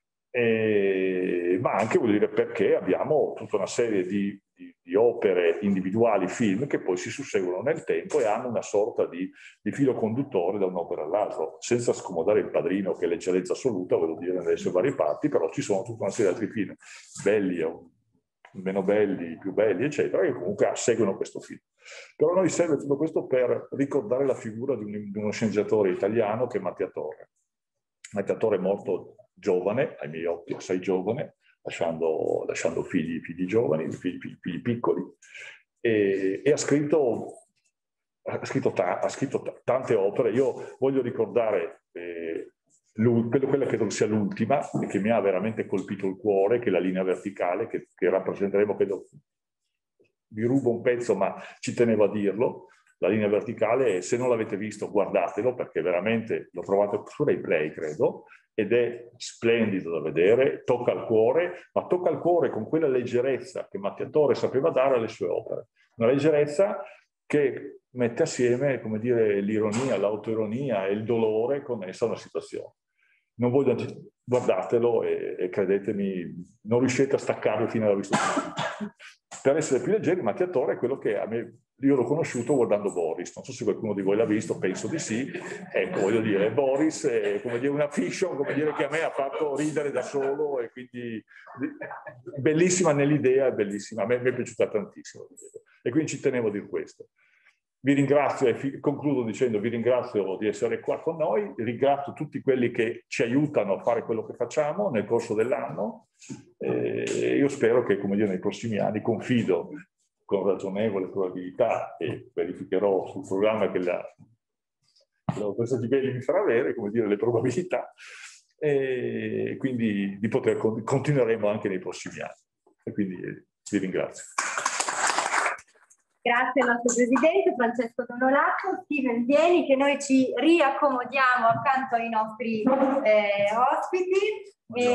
eh, ma anche vuol dire perché abbiamo tutta una serie di, di, di opere individuali, film, che poi si susseguono nel tempo e hanno una sorta di, di filo conduttore da un'opera all'altra, senza scomodare Il Padrino, che è l'eccellenza assoluta, voglio dire, nelle sue varie parti, però ci sono tutta una serie di altri film, belli o meno belli, più belli, eccetera, che comunque seguono questo film. Però a noi serve tutto questo per ricordare la figura di, un, di uno sceneggiatore italiano che è Mattia Torre. Mattia Torre è morto giovane, ai miei occhi assai giovane, lasciando, lasciando figli, figli giovani, figli, figli, figli piccoli, e, e ha scritto, ha scritto, ta, ha scritto ta, tante opere. Io voglio ricordare eh, quello, quella che credo sia l'ultima e che mi ha veramente colpito il cuore, che è La linea verticale, che, che rappresenteremo, credo, vi rubo un pezzo ma ci tenevo a dirlo. La linea verticale, se non l'avete visto guardatelo, perché veramente lo trovate su Rai Play, credo, ed è splendido da vedere, tocca al cuore, ma tocca al cuore con quella leggerezza che Mattia Torre sapeva dare alle sue opere. Una leggerezza che mette assieme, come dire, l'ironia, l'autoironia e il dolore connesso a una situazione. Non voglio, guardatelo e, e credetemi, non riuscite a staccarlo fino ad aver visto tutto. Per essere più leggeri, Mattia Torre è quello che a me, io l'ho conosciuto guardando Boris, non so se qualcuno di voi l'ha visto, penso di sì. Ecco, voglio dire, Boris è come dire una fiction, come dire che a me ha fatto ridere da solo e quindi bellissima nell'idea, è bellissima, a me mi è piaciuta tantissimo. E quindi ci tenevo a dire questo. Vi ringrazio e concludo dicendo vi ringrazio di essere qua con noi, ringrazio tutti quelli che ci aiutano a fare quello che facciamo nel corso dell'anno e io spero che, come dire, nei prossimi anni, confido con ragionevole probabilità e verificherò sul programma che la, la dottoressa Gibelli mi farà avere, come dire, le probabilità, e quindi di poter continueremo anche nei prossimi anni. E quindi vi ringrazio. Grazie al nostro presidente Francesco Donolato. Steven, vieni che noi ci riaccomodiamo accanto ai nostri eh, ospiti. E,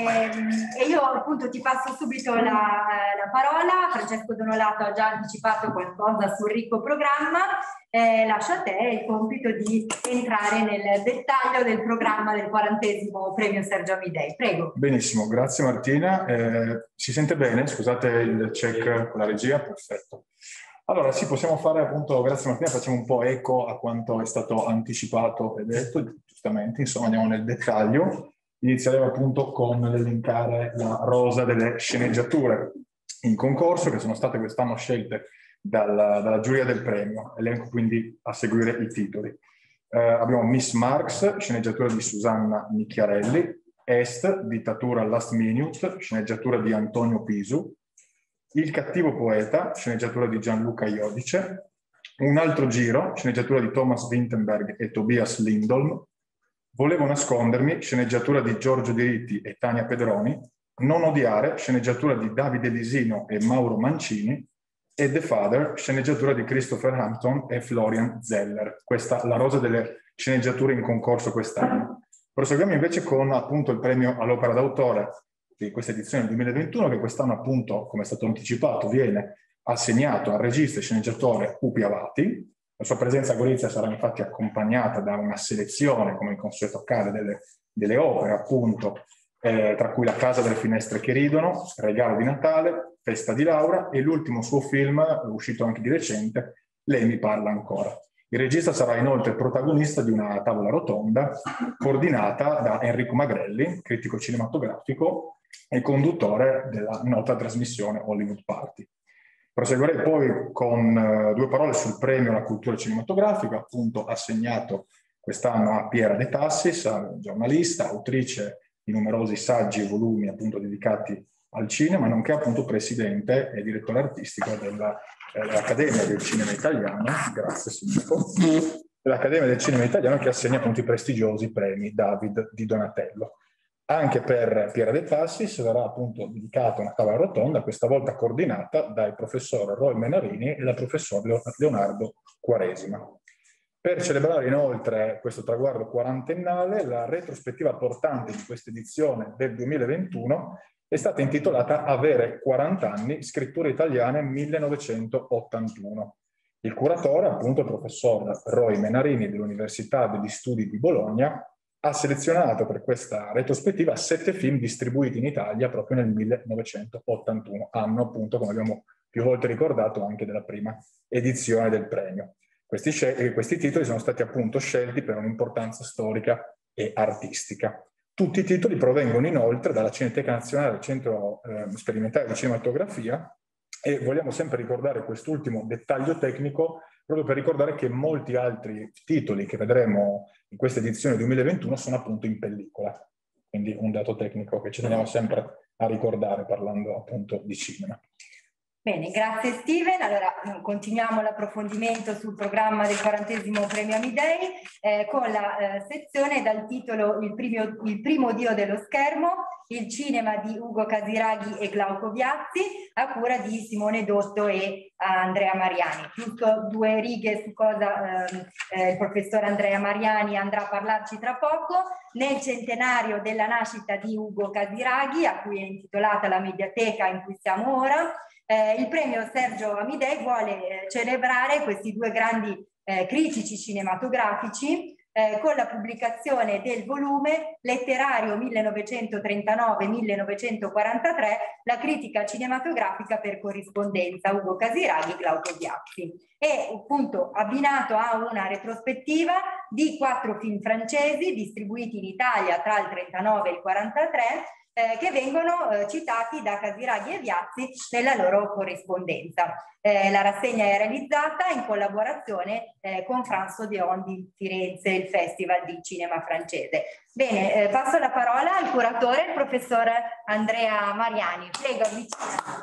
e io appunto ti passo subito la, la parola. Francesco Donolato ha già anticipato qualcosa sul ricco programma. Eh, lascia a te il compito di entrare nel dettaglio del programma del quarantesimo premio Sergio Amidei. Prego. Benissimo, grazie Martina. Eh, si sente bene? Scusate il check con la regia, perfetto. Allora sì, possiamo fare appunto, grazie Martina, facciamo un po' eco a quanto è stato anticipato e detto, giustamente, insomma andiamo nel dettaglio. Inizieremo appunto con l'elencare la rosa delle sceneggiature in concorso che sono state quest'anno scelte dalla, dalla giuria del premio. Elenco quindi a seguire i titoli. Eh, abbiamo Miss Marx, sceneggiatura di Susanna Nicchiarelli, Est, dittatura Last Minute, sceneggiatura di Antonio Pisu, Il cattivo poeta, sceneggiatura di Gianluca Iodice, Un altro giro, sceneggiatura di Thomas Vinterberg e Tobias Lindholm, Volevo nascondermi, sceneggiatura di Giorgio Diritti e Tania Pedroni, Non odiare, sceneggiatura di Davide Lisino e Mauro Mancini, e The Father, sceneggiatura di Christopher Hampton e Florian Zeller. Questa è la rosa delle sceneggiature in concorso quest'anno. Proseguiamo invece con appunto il premio all'opera d'autore di questa edizione del duemilaventuno, che quest'anno appunto, come è stato anticipato, viene assegnato al regista e sceneggiatore Pupi Avati. La sua presenza a Gorizia sarà infatti accompagnata da una selezione, come di consueto accade, delle, delle opere appunto, eh, tra cui La casa delle finestre che ridono, Regalo di Natale, Festa di Laura e l'ultimo suo film, uscito anche di recente, Lei mi parla ancora. Il regista sarà inoltre protagonista di una tavola rotonda coordinata da Enrico Magrelli, critico cinematografico e conduttore della nota trasmissione Hollywood Party. Proseguirei poi con uh, due parole sul premio alla cultura cinematografica, appunto assegnato quest'anno a Piera De Tassis, giornalista, autrice di numerosi saggi e volumi appunto dedicati al cinema, nonché appunto presidente e direttore artistico della, eh, dell'Accademia del Cinema Italiano, grazie Sindaco, dell'Accademia del Cinema Italiano che assegna appunto i prestigiosi premi David di Donatello. Anche per Piera De Tassis verrà appunto dedicata una tavola rotonda, questa volta coordinata dal professor Roy Menarini e dal professor Leonardo Quaresima. Per celebrare inoltre questo traguardo quarantennale, la retrospettiva portante di questa edizione del duemilaventuno è stata intitolata Avere quaranta anni, scritture italiane millenovecentottantuno. Il curatore, appunto il professor Roy Menarini dell'Università degli Studi di Bologna, ha selezionato per questa retrospettiva sette film distribuiti in Italia proprio nel millenovecentottantuno, anno appunto, come abbiamo più volte ricordato, anche della prima edizione del premio. Questi, questi titoli sono stati appunto scelti per un'importanza storica e artistica. Tutti i titoli provengono inoltre dalla Cineteca Nazionale del Centro eh, Sperimentale di Cinematografia e vogliamo sempre ricordare quest'ultimo dettaglio tecnico proprio per ricordare che molti altri titoli che vedremo in questa edizione duemilaventuno sono appunto in pellicola. Quindi un dato tecnico che ci teniamo sempre a ricordare parlando appunto di cinema. Bene, grazie Steven. Allora continuiamo l'approfondimento sul programma del quarantesimo premio Amidei eh, con la eh, sezione dal titolo il primo, il primo Dio dello schermo, il cinema di Ugo Casiraghi e Glauco Viazzi, a cura di Simone Dotto e Andrea Mariani. Giusto due righe su cosa eh, eh, il professor Andrea Mariani andrà a parlarci tra poco. Nel centenario della nascita di Ugo Casiraghi, a cui è intitolata la mediateca in cui siamo ora, Eh, il premio Sergio Amidei vuole eh, celebrare questi due grandi eh, critici cinematografici eh, con la pubblicazione del volume letterario millenovecentotrentanove millenovecentoquarantatré, la critica cinematografica per corrispondenza, Ugo Casiraghi, Glauco Viazzi. E appunto abbinato a una retrospettiva di quattro film francesi distribuiti in Italia tra il trentanove e il quarantatré, Eh, che vengono eh, citati da Casiraghi e Viazzi nella loro corrispondenza. Eh, la rassegna è realizzata in collaborazione eh, con France Odeon di Firenze, il Festival di Cinema francese. Bene, eh, passo la parola al curatore, il professor Andrea Mariani. Prego, avvicina.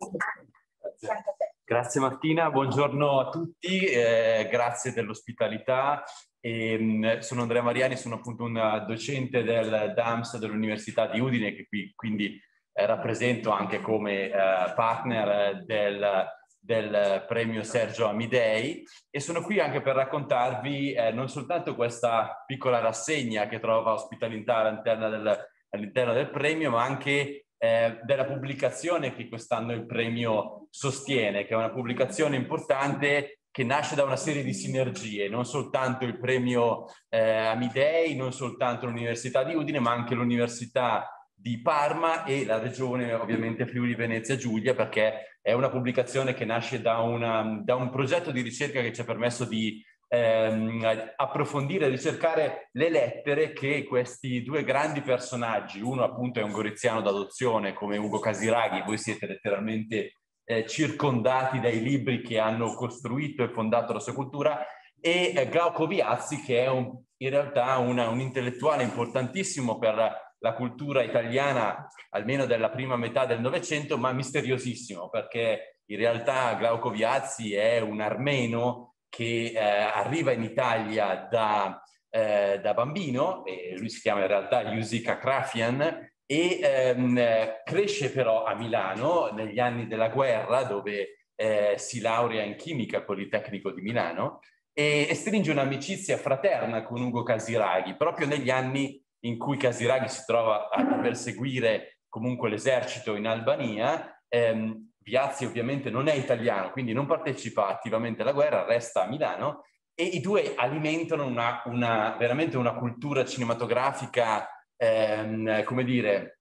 Grazie. Grazie Martina, buongiorno a tutti, eh, grazie dell'ospitalità. E, sono Andrea Mariani, sono appunto un docente del D A M S dell'Università di Udine, che qui quindi eh, rappresento anche come eh, partner del, del premio Sergio Amidei, e sono qui anche per raccontarvi eh, non soltanto questa piccola rassegna che trova ospitalità all'interno del, all'interno del premio, ma anche eh, della pubblicazione che quest'anno il premio sostiene, che è una pubblicazione importante che nasce da una serie di sinergie, non soltanto il premio eh, Amidei, non soltanto l'Università di Udine, ma anche l'Università di Parma e la regione ovviamente Friuli Venezia Giulia, perché è una pubblicazione che nasce da, una, da un progetto di ricerca che ci ha permesso di ehm, approfondire, ricercare le lettere che questi due grandi personaggi, uno appunto è un goriziano d'adozione come Ugo Casiraghi, voi siete letteralmente eh, circondati dai libri che hanno costruito e fondato la sua cultura, e eh, Glauco Viazzi, che è un, in realtà una, un intellettuale importantissimo per la cultura italiana, almeno della prima metà del Novecento, ma misteriosissimo, perché in realtà Glauco Viazzi è un armeno che eh, arriva in Italia da, eh, da bambino, e lui si chiama in realtà Yusik Akrafian, e ehm, cresce però a Milano negli anni della guerra, dove eh, si laurea in chimica al Politecnico di Milano, e, e stringe un'amicizia fraterna con Ugo Casiraghi, proprio negli anni in cui Casiraghi si trova a perseguire comunque l'esercito in Albania. ehm, Viazzi ovviamente non è italiano, quindi non partecipa attivamente alla guerra, resta a Milano, e i due alimentano una, una, veramente una cultura cinematografica, ehm, come dire,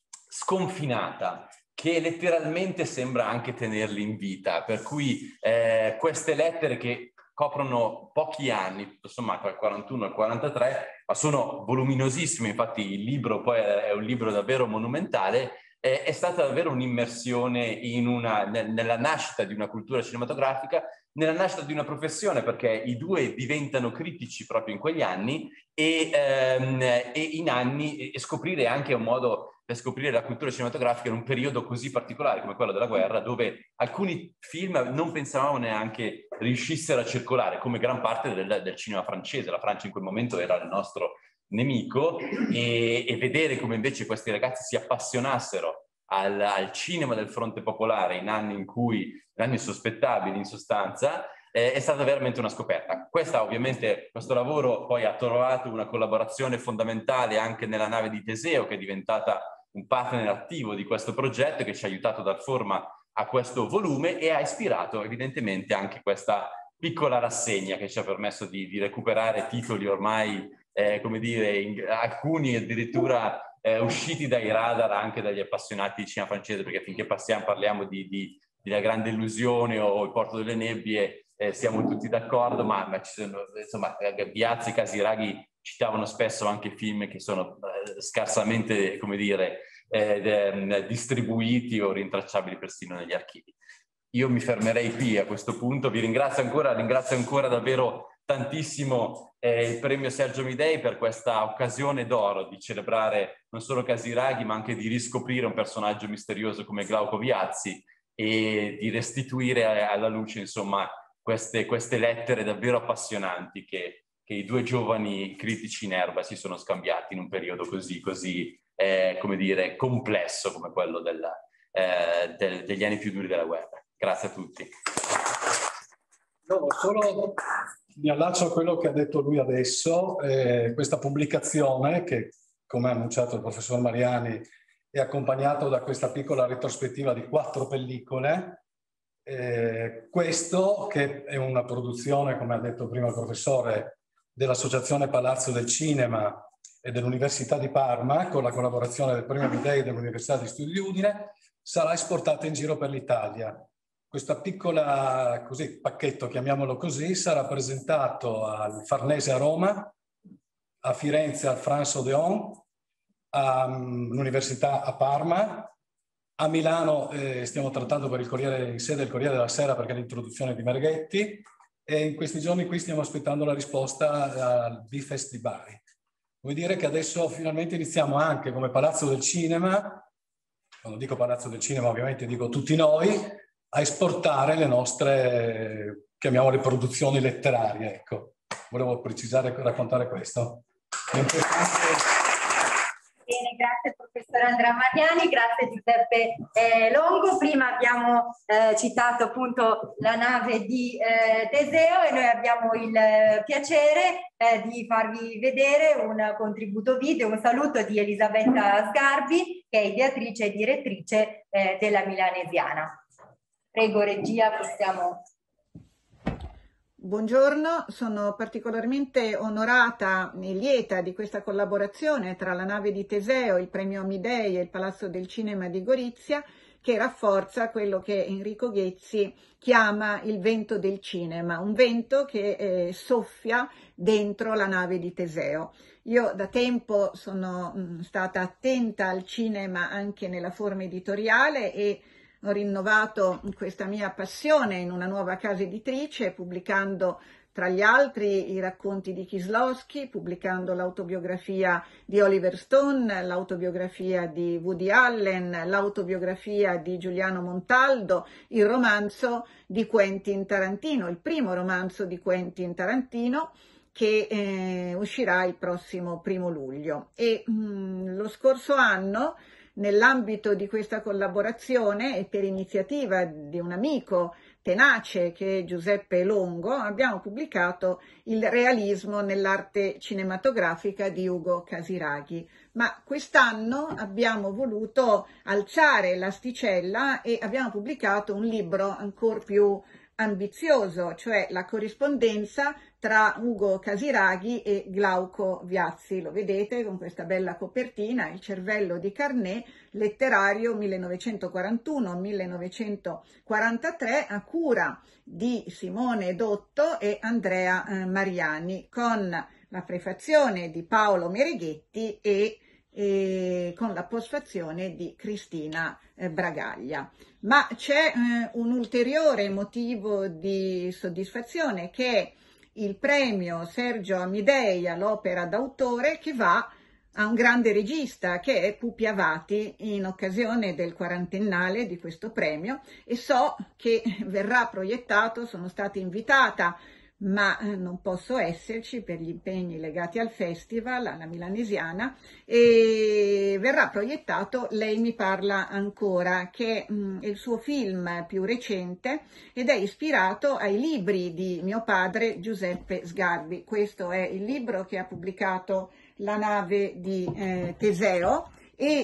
sconfinata, che letteralmente sembra anche tenerli in vita, per cui eh, queste lettere che coprono pochi anni, tutto sommato dal quarantuno al quarantatré, ma sono voluminosissime, infatti il libro poi è un libro davvero monumentale. Eh, è stata davvero un'immersione in una, nel, nella nascita di una cultura cinematografica, nella nascita di una professione, perché i due diventano critici proprio in quegli anni, e, ehm, e in anni, e scoprire anche un modo per scoprire la cultura cinematografica in un periodo così particolare come quello della guerra, dove alcuni film non pensavamo neanche riuscissero a circolare, come gran parte del, del cinema francese. La Francia in quel momento era il nostro nemico, e, e vedere come invece questi ragazzi si appassionassero al, al cinema del fronte popolare in anni in cui, in anni sospettabili in sostanza, eh, è stata veramente una scoperta. Questa ovviamente, questo lavoro poi ha trovato una collaborazione fondamentale anche nella nave di Teseo, che è diventata un partner attivo di questo progetto, che ci ha aiutato a dar forma a questo volume e ha ispirato evidentemente anche questa piccola rassegna che ci ha permesso di, di recuperare titoli ormai, eh, come dire, in, alcuni addirittura eh, usciti dai radar anche dagli appassionati di cinema francese, perché finché passiamo, parliamo di, di, di La Grande Illusione o Il Porto delle Nebbie, eh, siamo tutti d'accordo, ma, ma ci sono, insomma, Viazzi e Casiraghi citavano spesso anche film che sono eh, scarsamente, come dire, eh, distribuiti o rintracciabili persino negli archivi. Io mi fermerei qui a questo punto, vi ringrazio ancora, ringrazio ancora davvero tantissimo eh, il premio Sergio Amidei per questa occasione d'oro di celebrare non solo Casiraghi, ma anche di riscoprire un personaggio misterioso come Glauco Viazzi e di restituire alla luce, insomma, queste, queste lettere davvero appassionanti che, che i due giovani critici in erba si sono scambiati in un periodo così, così eh, come dire, complesso come quello della, eh, del, degli anni più duri della guerra. Grazie a tutti. No, solo mi allaccio a quello che ha detto lui adesso. Eh, questa pubblicazione, che come ha annunciato il professor Mariani, è accompagnato da questa piccola retrospettiva di quattro pellicole. Eh, questo, che è una produzione, come ha detto prima il professore, dell'Associazione Palazzo del Cinema e dell'Università di Parma, con la collaborazione del Premio Amidei dell'Università di Studi di Udine, sarà esportata in giro per l'Italia. Questo piccolo così, pacchetto, chiamiamolo così, sarà presentato al Farnese a Roma, a Firenze al France Odeon, all'Università a Parma, a Milano eh, stiamo trattando per il Corriere, in sede del Corriere della Sera, perché è l'introduzione di Marghetti, e in questi giorni qui stiamo aspettando la risposta al B-Fest di Bari. Vuol dire che adesso finalmente iniziamo anche come Palazzo del Cinema, quando dico Palazzo del Cinema ovviamente dico tutti noi, a esportare le nostre, chiamiamole, produzioni letterarie. Ecco, volevo precisare, raccontare questo. Bene, grazie professore. professor Andrea Mariani, grazie Giuseppe eh, Longo. Prima abbiamo eh, citato appunto la nave di eh, Teseo e noi abbiamo il eh, piacere eh, di farvi vedere un contributo video, un saluto di Elisabetta Sgarbi, che è ideatrice e direttrice eh, della Milanesiana. Prego regia, possiamo... Buongiorno, sono particolarmente onorata e lieta di questa collaborazione tra la nave di Teseo, il Premio Amidei e il Palazzo del Cinema di Gorizia, che rafforza quello che Enrico Ghezzi chiama il vento del cinema, un vento che eh, soffia dentro la nave di Teseo. Io da tempo sono mh, stata attenta al cinema anche nella forma editoriale e ho rinnovato questa mia passione in una nuova casa editrice, pubblicando tra gli altri i racconti di Kieslowski, pubblicando l'autobiografia di Oliver Stone, l'autobiografia di Woody Allen, l'autobiografia di Giuliano Montaldo, il romanzo di Quentin Tarantino, il primo romanzo di Quentin Tarantino, che eh, uscirà il prossimo primo luglio. E mh, lo scorso anno, nell'ambito di questa collaborazione e per iniziativa di un amico tenace che è Giuseppe Longo, abbiamo pubblicato Il realismo nell'arte cinematografica di Ugo Casiraghi. Ma quest'anno abbiamo voluto alzare l'asticella e abbiamo pubblicato un libro ancora più ambizioso, cioè la corrispondenza tra Ugo Casiraghi e Glauco Viazzi. Lo vedete con questa bella copertina, Il cervello di Carnet, letterario millenovecentoquarantuno millenovecentoquarantatré, a cura di Simone Dotto e Andrea eh, Mariani, con la prefazione di Paolo Mereghetti e e con la postfazione di Cristina eh, Bragaglia. Ma c'è eh, un ulteriore motivo di soddisfazione, che è il premio Sergio Amidei all'opera d'autore, che va a un grande regista che è Pupi Avati, in occasione del quarantennale di questo premio, e so che verrà proiettato, sono stata invitata ma non posso esserci per gli impegni legati al festival, alla Milanesiana, e verrà proiettato Lei mi parla ancora, che mh, è il suo film più recente ed è ispirato ai libri di mio padre Giuseppe Sgarbi. Questo è il libro che ha pubblicato la nave di eh, Teseo e,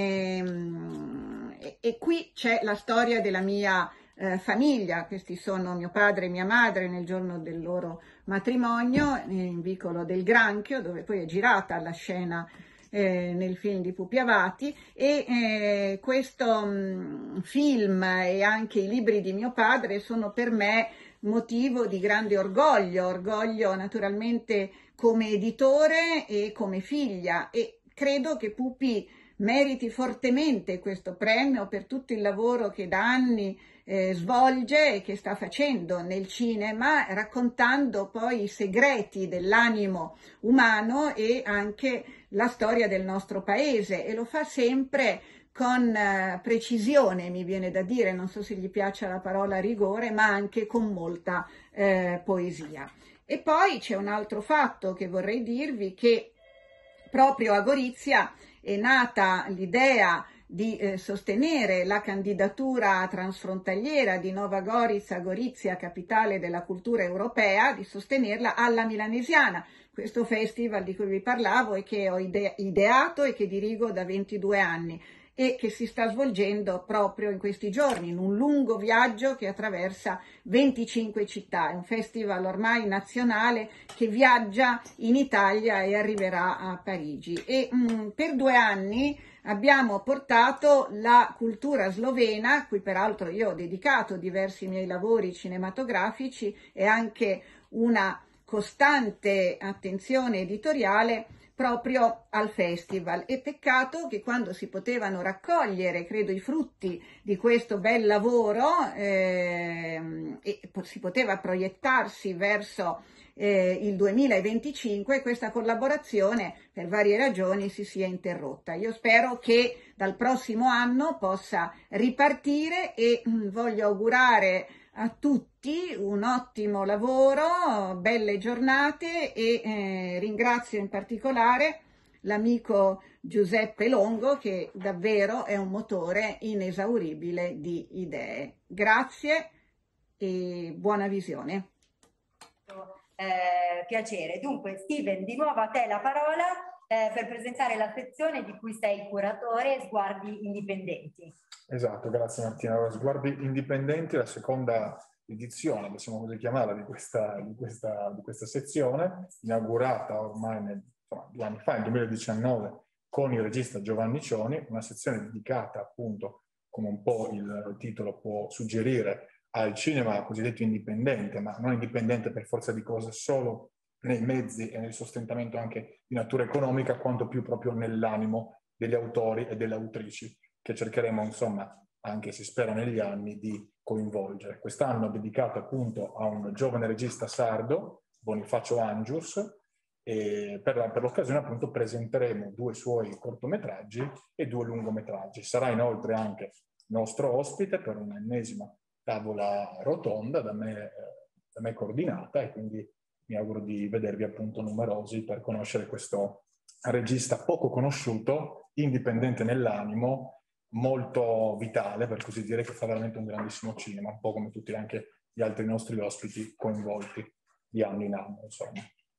ehm, e, e qui c'è la storia della mia Eh, famiglia. Questi sono mio padre e mia madre nel giorno del loro matrimonio in Vicolo del Granchio, dove poi è girata la scena eh, nel film di Pupi Avati, e eh, questo mh, film e anche i libri di mio padre sono per me motivo di grande orgoglio, orgoglio naturalmente come editore e come figlia, e credo che Pupi meriti fortemente questo premio per tutto il lavoro che da anni eh, svolge e che sta facendo nel cinema, raccontando poi i segreti dell'animo umano e anche la storia del nostro paese, e lo fa sempre con eh, precisione, mi viene da dire, non so se gli piace la parola rigore, ma anche con molta eh, poesia. E poi c'è un altro fatto che vorrei dirvi, che proprio a Gorizia è nata l'idea di eh, sostenere la candidatura transfrontaliera di Nova Gorica, Gorizia, capitale della cultura europea, di sostenerla alla Milanesiana, questo festival di cui vi parlavo e che ho ide- ideato e che dirigo da ventidue anni e che si sta svolgendo proprio in questi giorni, in un lungo viaggio che attraversa venticinque città. È un festival ormai nazionale che viaggia in Italia e arriverà a Parigi. E mh, per due anni abbiamo portato la cultura slovena, a cui peraltro io ho dedicato diversi miei lavori cinematografici e anche una costante attenzione editoriale proprio al festival. E peccato che quando si potevano raccogliere, credo, i frutti di questo bel lavoro eh, e si poteva proiettarsi verso eh, il duemilaventicinque, questa collaborazione per varie ragioni si sia interrotta. Io spero che dal prossimo anno possa ripartire e mh, voglio augurare a tutti un ottimo lavoro, belle giornate e eh, ringrazio in particolare l'amico Giuseppe Longo, che davvero è un motore inesauribile di idee. Grazie e buona visione. Eh, piacere. Dunque, Steven, di nuovo a te la parola eh, per presentare la sezione di cui sei curatore, Sguardi Indipendenti. Esatto, grazie Martina. Allora, Sguardi Indipendenti, la seconda edizione, possiamo così chiamarla, di questa, di questa, di questa sezione, inaugurata ormai nel, insomma, due anni fa, nel duemiladiciannove, con il regista Giovanni Cioni, una sezione dedicata appunto, come un po' il titolo può suggerire, al cinema cosiddetto indipendente, ma non indipendente per forza di cose solo nei mezzi e nel sostentamento anche di natura economica, quanto più proprio nell'animo degli autori e delle autrici, che cercheremo, insomma, anche si spera negli anni, di coinvolgere. Quest'anno dedicato appunto a un giovane regista sardo, Bonifacio Angius, e per, per l'occasione appunto presenteremo due suoi cortometraggi e due lungometraggi. Sarà inoltre anche nostro ospite per un'ennesima tavola rotonda da me, eh, da me coordinata, e quindi mi auguro di vedervi appunto numerosi per conoscere questo regista poco conosciuto, indipendente nell'animo, molto vitale per così dire, che fa veramente un grandissimo cinema, un po' come tutti anche gli altri nostri ospiti coinvolti di anno in anno, insomma.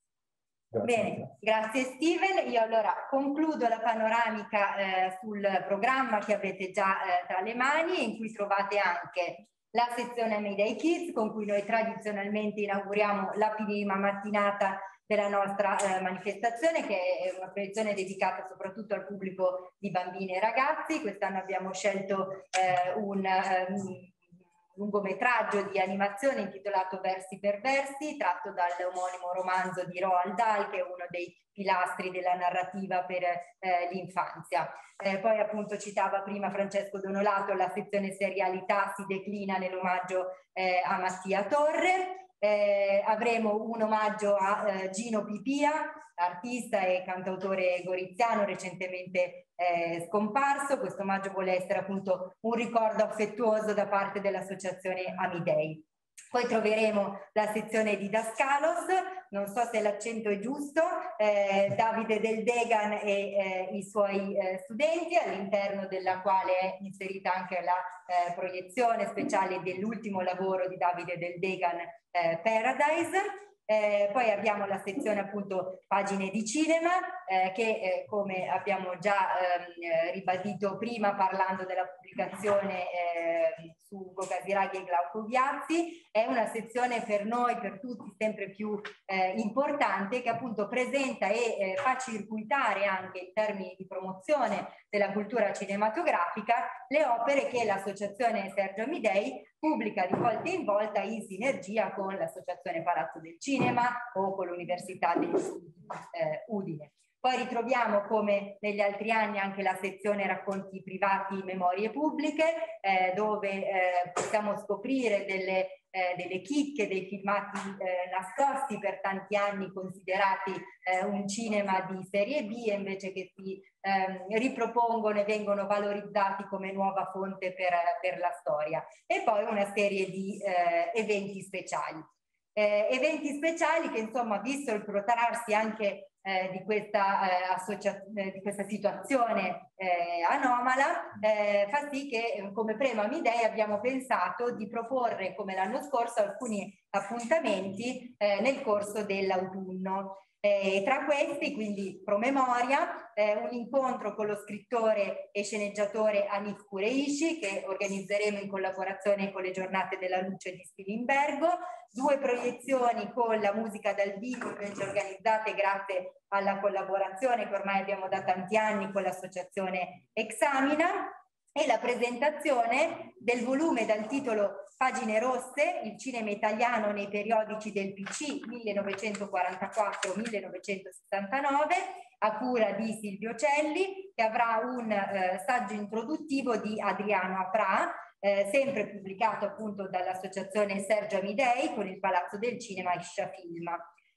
Grazie. Bene, grazie Steven. Io allora concludo la panoramica eh, sul programma che avete già eh, tra le mani, in cui trovate anche la sezione Mayday Kids, con cui noi tradizionalmente inauguriamo la prima mattinata della nostra eh, manifestazione, che è una proiezione dedicata soprattutto al pubblico di bambini e ragazzi. Quest'anno abbiamo scelto eh, un um, lungometraggio di animazione intitolato Versi per Versi, tratto dall'omonimo romanzo di Roald Dahl, che è uno dei pilastri della narrativa per eh, l'infanzia. Eh, poi appunto citava prima Francesco Donolato, la sezione serialità si declina nell'omaggio eh, a Mattia Torre. Eh, avremo un omaggio a eh, Gino Pipia, artista e cantautore goriziano recentemente eh, scomparso. Questo omaggio vuole essere appunto un ricordo affettuoso da parte dell'associazione Amidei. Poi troveremo la sezione di Dascalos, non so se l'accento è giusto, eh, Davide Del Degan e eh, i suoi eh, studenti, all'interno della quale è inserita anche la eh, proiezione speciale dell'ultimo lavoro di Davide Del Degan, eh, Paradise. Eh, poi abbiamo la sezione appunto pagine di cinema eh, che eh, come abbiamo già eh, ribadito prima parlando della pubblicazione eh, su Ugo Casiraghi e Glauco Viazzi, è una sezione per noi, per tutti, sempre più eh, importante, che appunto presenta e eh, fa circuitare anche in termini di promozione della cultura cinematografica le opere che l'associazione Sergio Amidei pubblica di volta in volta in sinergia con l'associazione Palazzo del Cinema o con l'Università degli Studi eh, Udine. Poi ritroviamo, come negli altri anni, anche la sezione racconti privati, memorie pubbliche, eh, dove eh, possiamo scoprire delle, eh, delle chicche, dei filmati eh, nascosti, per tanti anni considerati eh, un cinema di serie B, e invece che si eh, ripropongono e vengono valorizzati come nuova fonte per, per la storia. E poi una serie di eh, eventi speciali. Eh, eventi speciali che, insomma, visto il protrarsi anche eh, di, questa, eh, di questa situazione eh, anomala, eh, fa sì che come Premio Amidei abbiamo pensato di proporre, come l'anno scorso, alcuni appuntamenti eh, nel corso dell'autunno. Eh, tra questi, quindi promemoria, eh, un incontro con lo scrittore e sceneggiatore Hanif Kureishi, che organizzeremo in collaborazione con le Giornate della Luce di Spilimbergo, due proiezioni con la musica dal vivo invece organizzate grazie alla collaborazione che ormai abbiamo da tanti anni con l'associazione Examina, e la presentazione del volume dal titolo Pagine Rosse, il cinema italiano nei periodici del P C millenovecentoquarantaquattro millenovecentosessantanove, a cura di Silvio Celli, che avrà un eh, saggio introduttivo di Adriano Apra, eh, sempre pubblicato appunto dall'associazione Sergio Amidei con il Palazzo del Cinema Iscia Filma.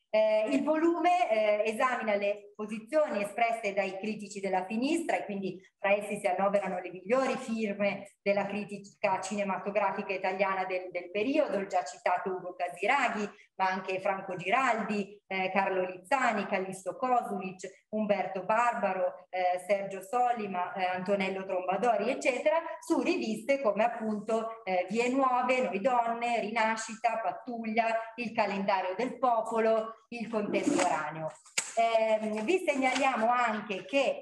Eh, il volume eh, esamina le posizioni espresse dai critici della sinistra e quindi tra essi si annoverano le migliori firme della critica cinematografica italiana del, del periodo, il già citato Ugo Casiraghi, ma anche Franco Giraldi, eh, Carlo Lizzani, Callisto Kosulic, Umberto Barbaro, eh, Sergio Sollima, eh, Antonello Trombadori, eccetera, su riviste come appunto eh, Vie Nuove, Noi Donne, Rinascita, Pattuglia, Il Calendario del Popolo, Il Contemporaneo. Eh, vi segnaliamo anche che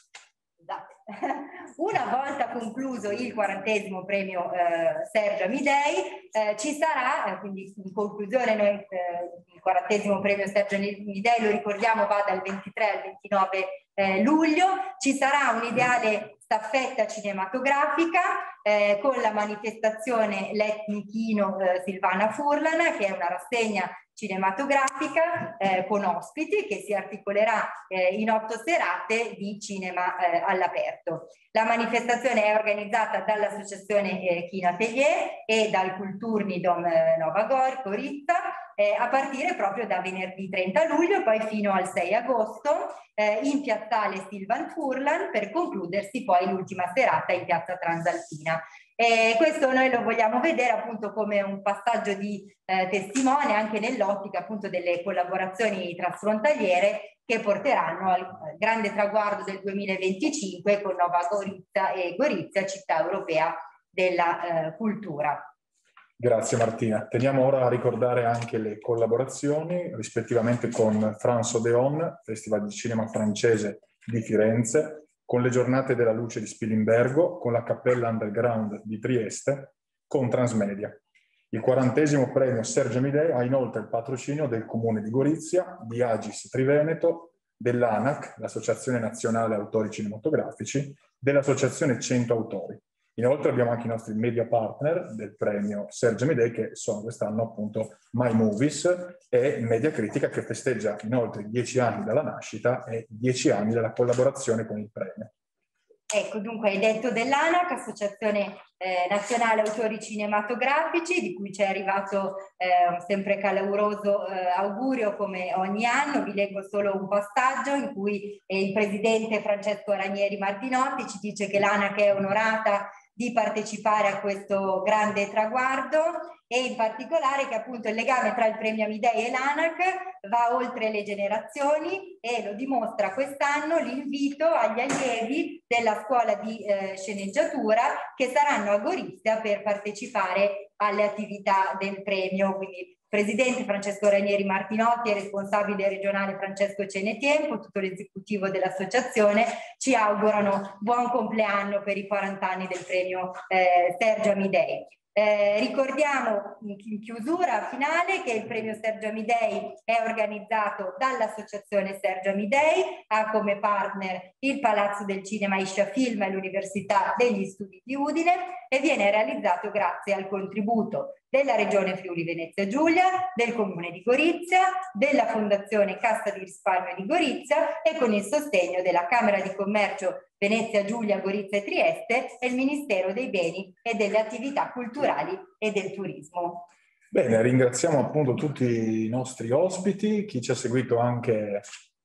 una volta concluso il quarantesimo premio eh, Sergio Amidei eh, ci sarà, eh, quindi in conclusione noi eh, il quarantesimo premio Sergio Amidei, lo ricordiamo, va dal ventitré al ventinove eh, luglio, ci sarà un'ideale staffetta cinematografica eh, con la manifestazione L'Etnichino eh, Silvana Furlan, che è una rassegna cinematografica eh, con ospiti che si articolerà eh, in otto serate di cinema eh, all'aperto. La manifestazione è organizzata dall'associazione eh, Kino Atelier e dal Kulturnidom eh, Nova Gorica eh, a partire proprio da venerdì trenta luglio, poi fino al sei agosto eh, in piazzale Silvan Furlan, per concludersi poi l'ultima serata in piazza Transalpina. E questo noi lo vogliamo vedere appunto come un passaggio di eh, testimone anche nell'ottica appunto delle collaborazioni trasfrontaliere che porteranno al, al grande traguardo del duemilaventicinque con Nova Gorica e Gorizia, città europea della eh, cultura. Grazie Martina. Teniamo ora a ricordare anche le collaborazioni rispettivamente con France Odeon, Festival di Cinema francese di Firenze, con le Giornate della Luce di Spilimbergo, con la Cappella Underground di Trieste, con Transmedia. Il quarantesimo premio Sergio Amidei ha inoltre il patrocinio del Comune di Gorizia, di Agis Triveneto, dell'ANAC, l'Associazione Nazionale Autori Cinematografici, dell'Associazione cento Autori. Inoltre abbiamo anche i nostri media partner del premio Sergio Amidei, che sono quest'anno appunto My Movies e Media Critica, che festeggia inoltre dieci anni dalla nascita e dieci anni della collaborazione con il premio. Ecco, dunque hai detto dell'ANAC, Associazione eh, Nazionale Autori Cinematografici, di cui ci è arrivato eh, un sempre caloroso eh, augurio come ogni anno. Vi leggo solo un passaggio in cui eh, il presidente Francesco Ranieri Martinotti ci dice che l'ANAC è onorata di partecipare a questo grande traguardo e in particolare che appunto il legame tra il premio Amidei e l'ANAC va oltre le generazioni e lo dimostra quest'anno l'invito agli allievi della scuola di eh, sceneggiatura che saranno a Gorizia per partecipare alle attività del premio. Quindi presidente Francesco Ranieri Martinotti e responsabile regionale Francesco Cenetiempo, tutto l'esecutivo dell'associazione ci augurano buon compleanno per i quaranta anni del premio eh, Sergio Amidei. Eh, ricordiamo in chiusura finale che il premio Sergio Amidei è organizzato dall'associazione Sergio Amidei, ha come partner il Palazzo del Cinema Iscia Film e l'Università degli Studi di Udine e viene realizzato grazie al contributo della Regione Friuli Venezia Giulia, del Comune di Gorizia, della Fondazione Cassa di Risparmio di Gorizia e con il sostegno della Camera di Commercio Venezia Giulia, Gorizia e Trieste e il Ministero dei Beni e delle Attività Culturali e del Turismo. Bene, ringraziamo appunto tutti i nostri ospiti, chi ci ha seguito anche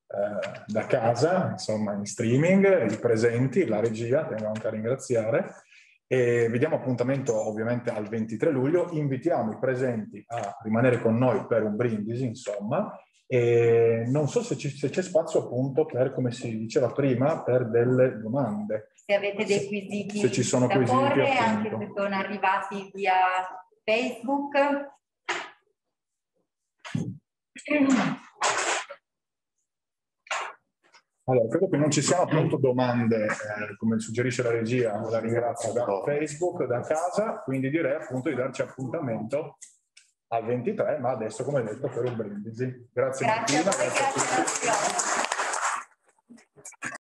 eh, da casa, insomma in streaming, i presenti, la regia, tengo anche a ringraziare. E vi diamo appuntamento ovviamente al ventitré luglio, invitiamo i presenti a rimanere con noi per un brindisi, insomma, e non so se c'è spazio appunto per, come si diceva prima, per delle domande. Se avete dei quesiti se ci sono da quesiti, porre, appunto. anche se sono arrivati via Facebook. Allora, credo che non ci siano appunto domande, eh, come suggerisce la regia, la ringrazio, da Facebook, da casa, quindi direi appunto di darci appuntamento al ventitré, ma adesso come detto per un brindisi. Grazie, Grazie Martina. a voi, Grazie a grazie tutti. a tutti.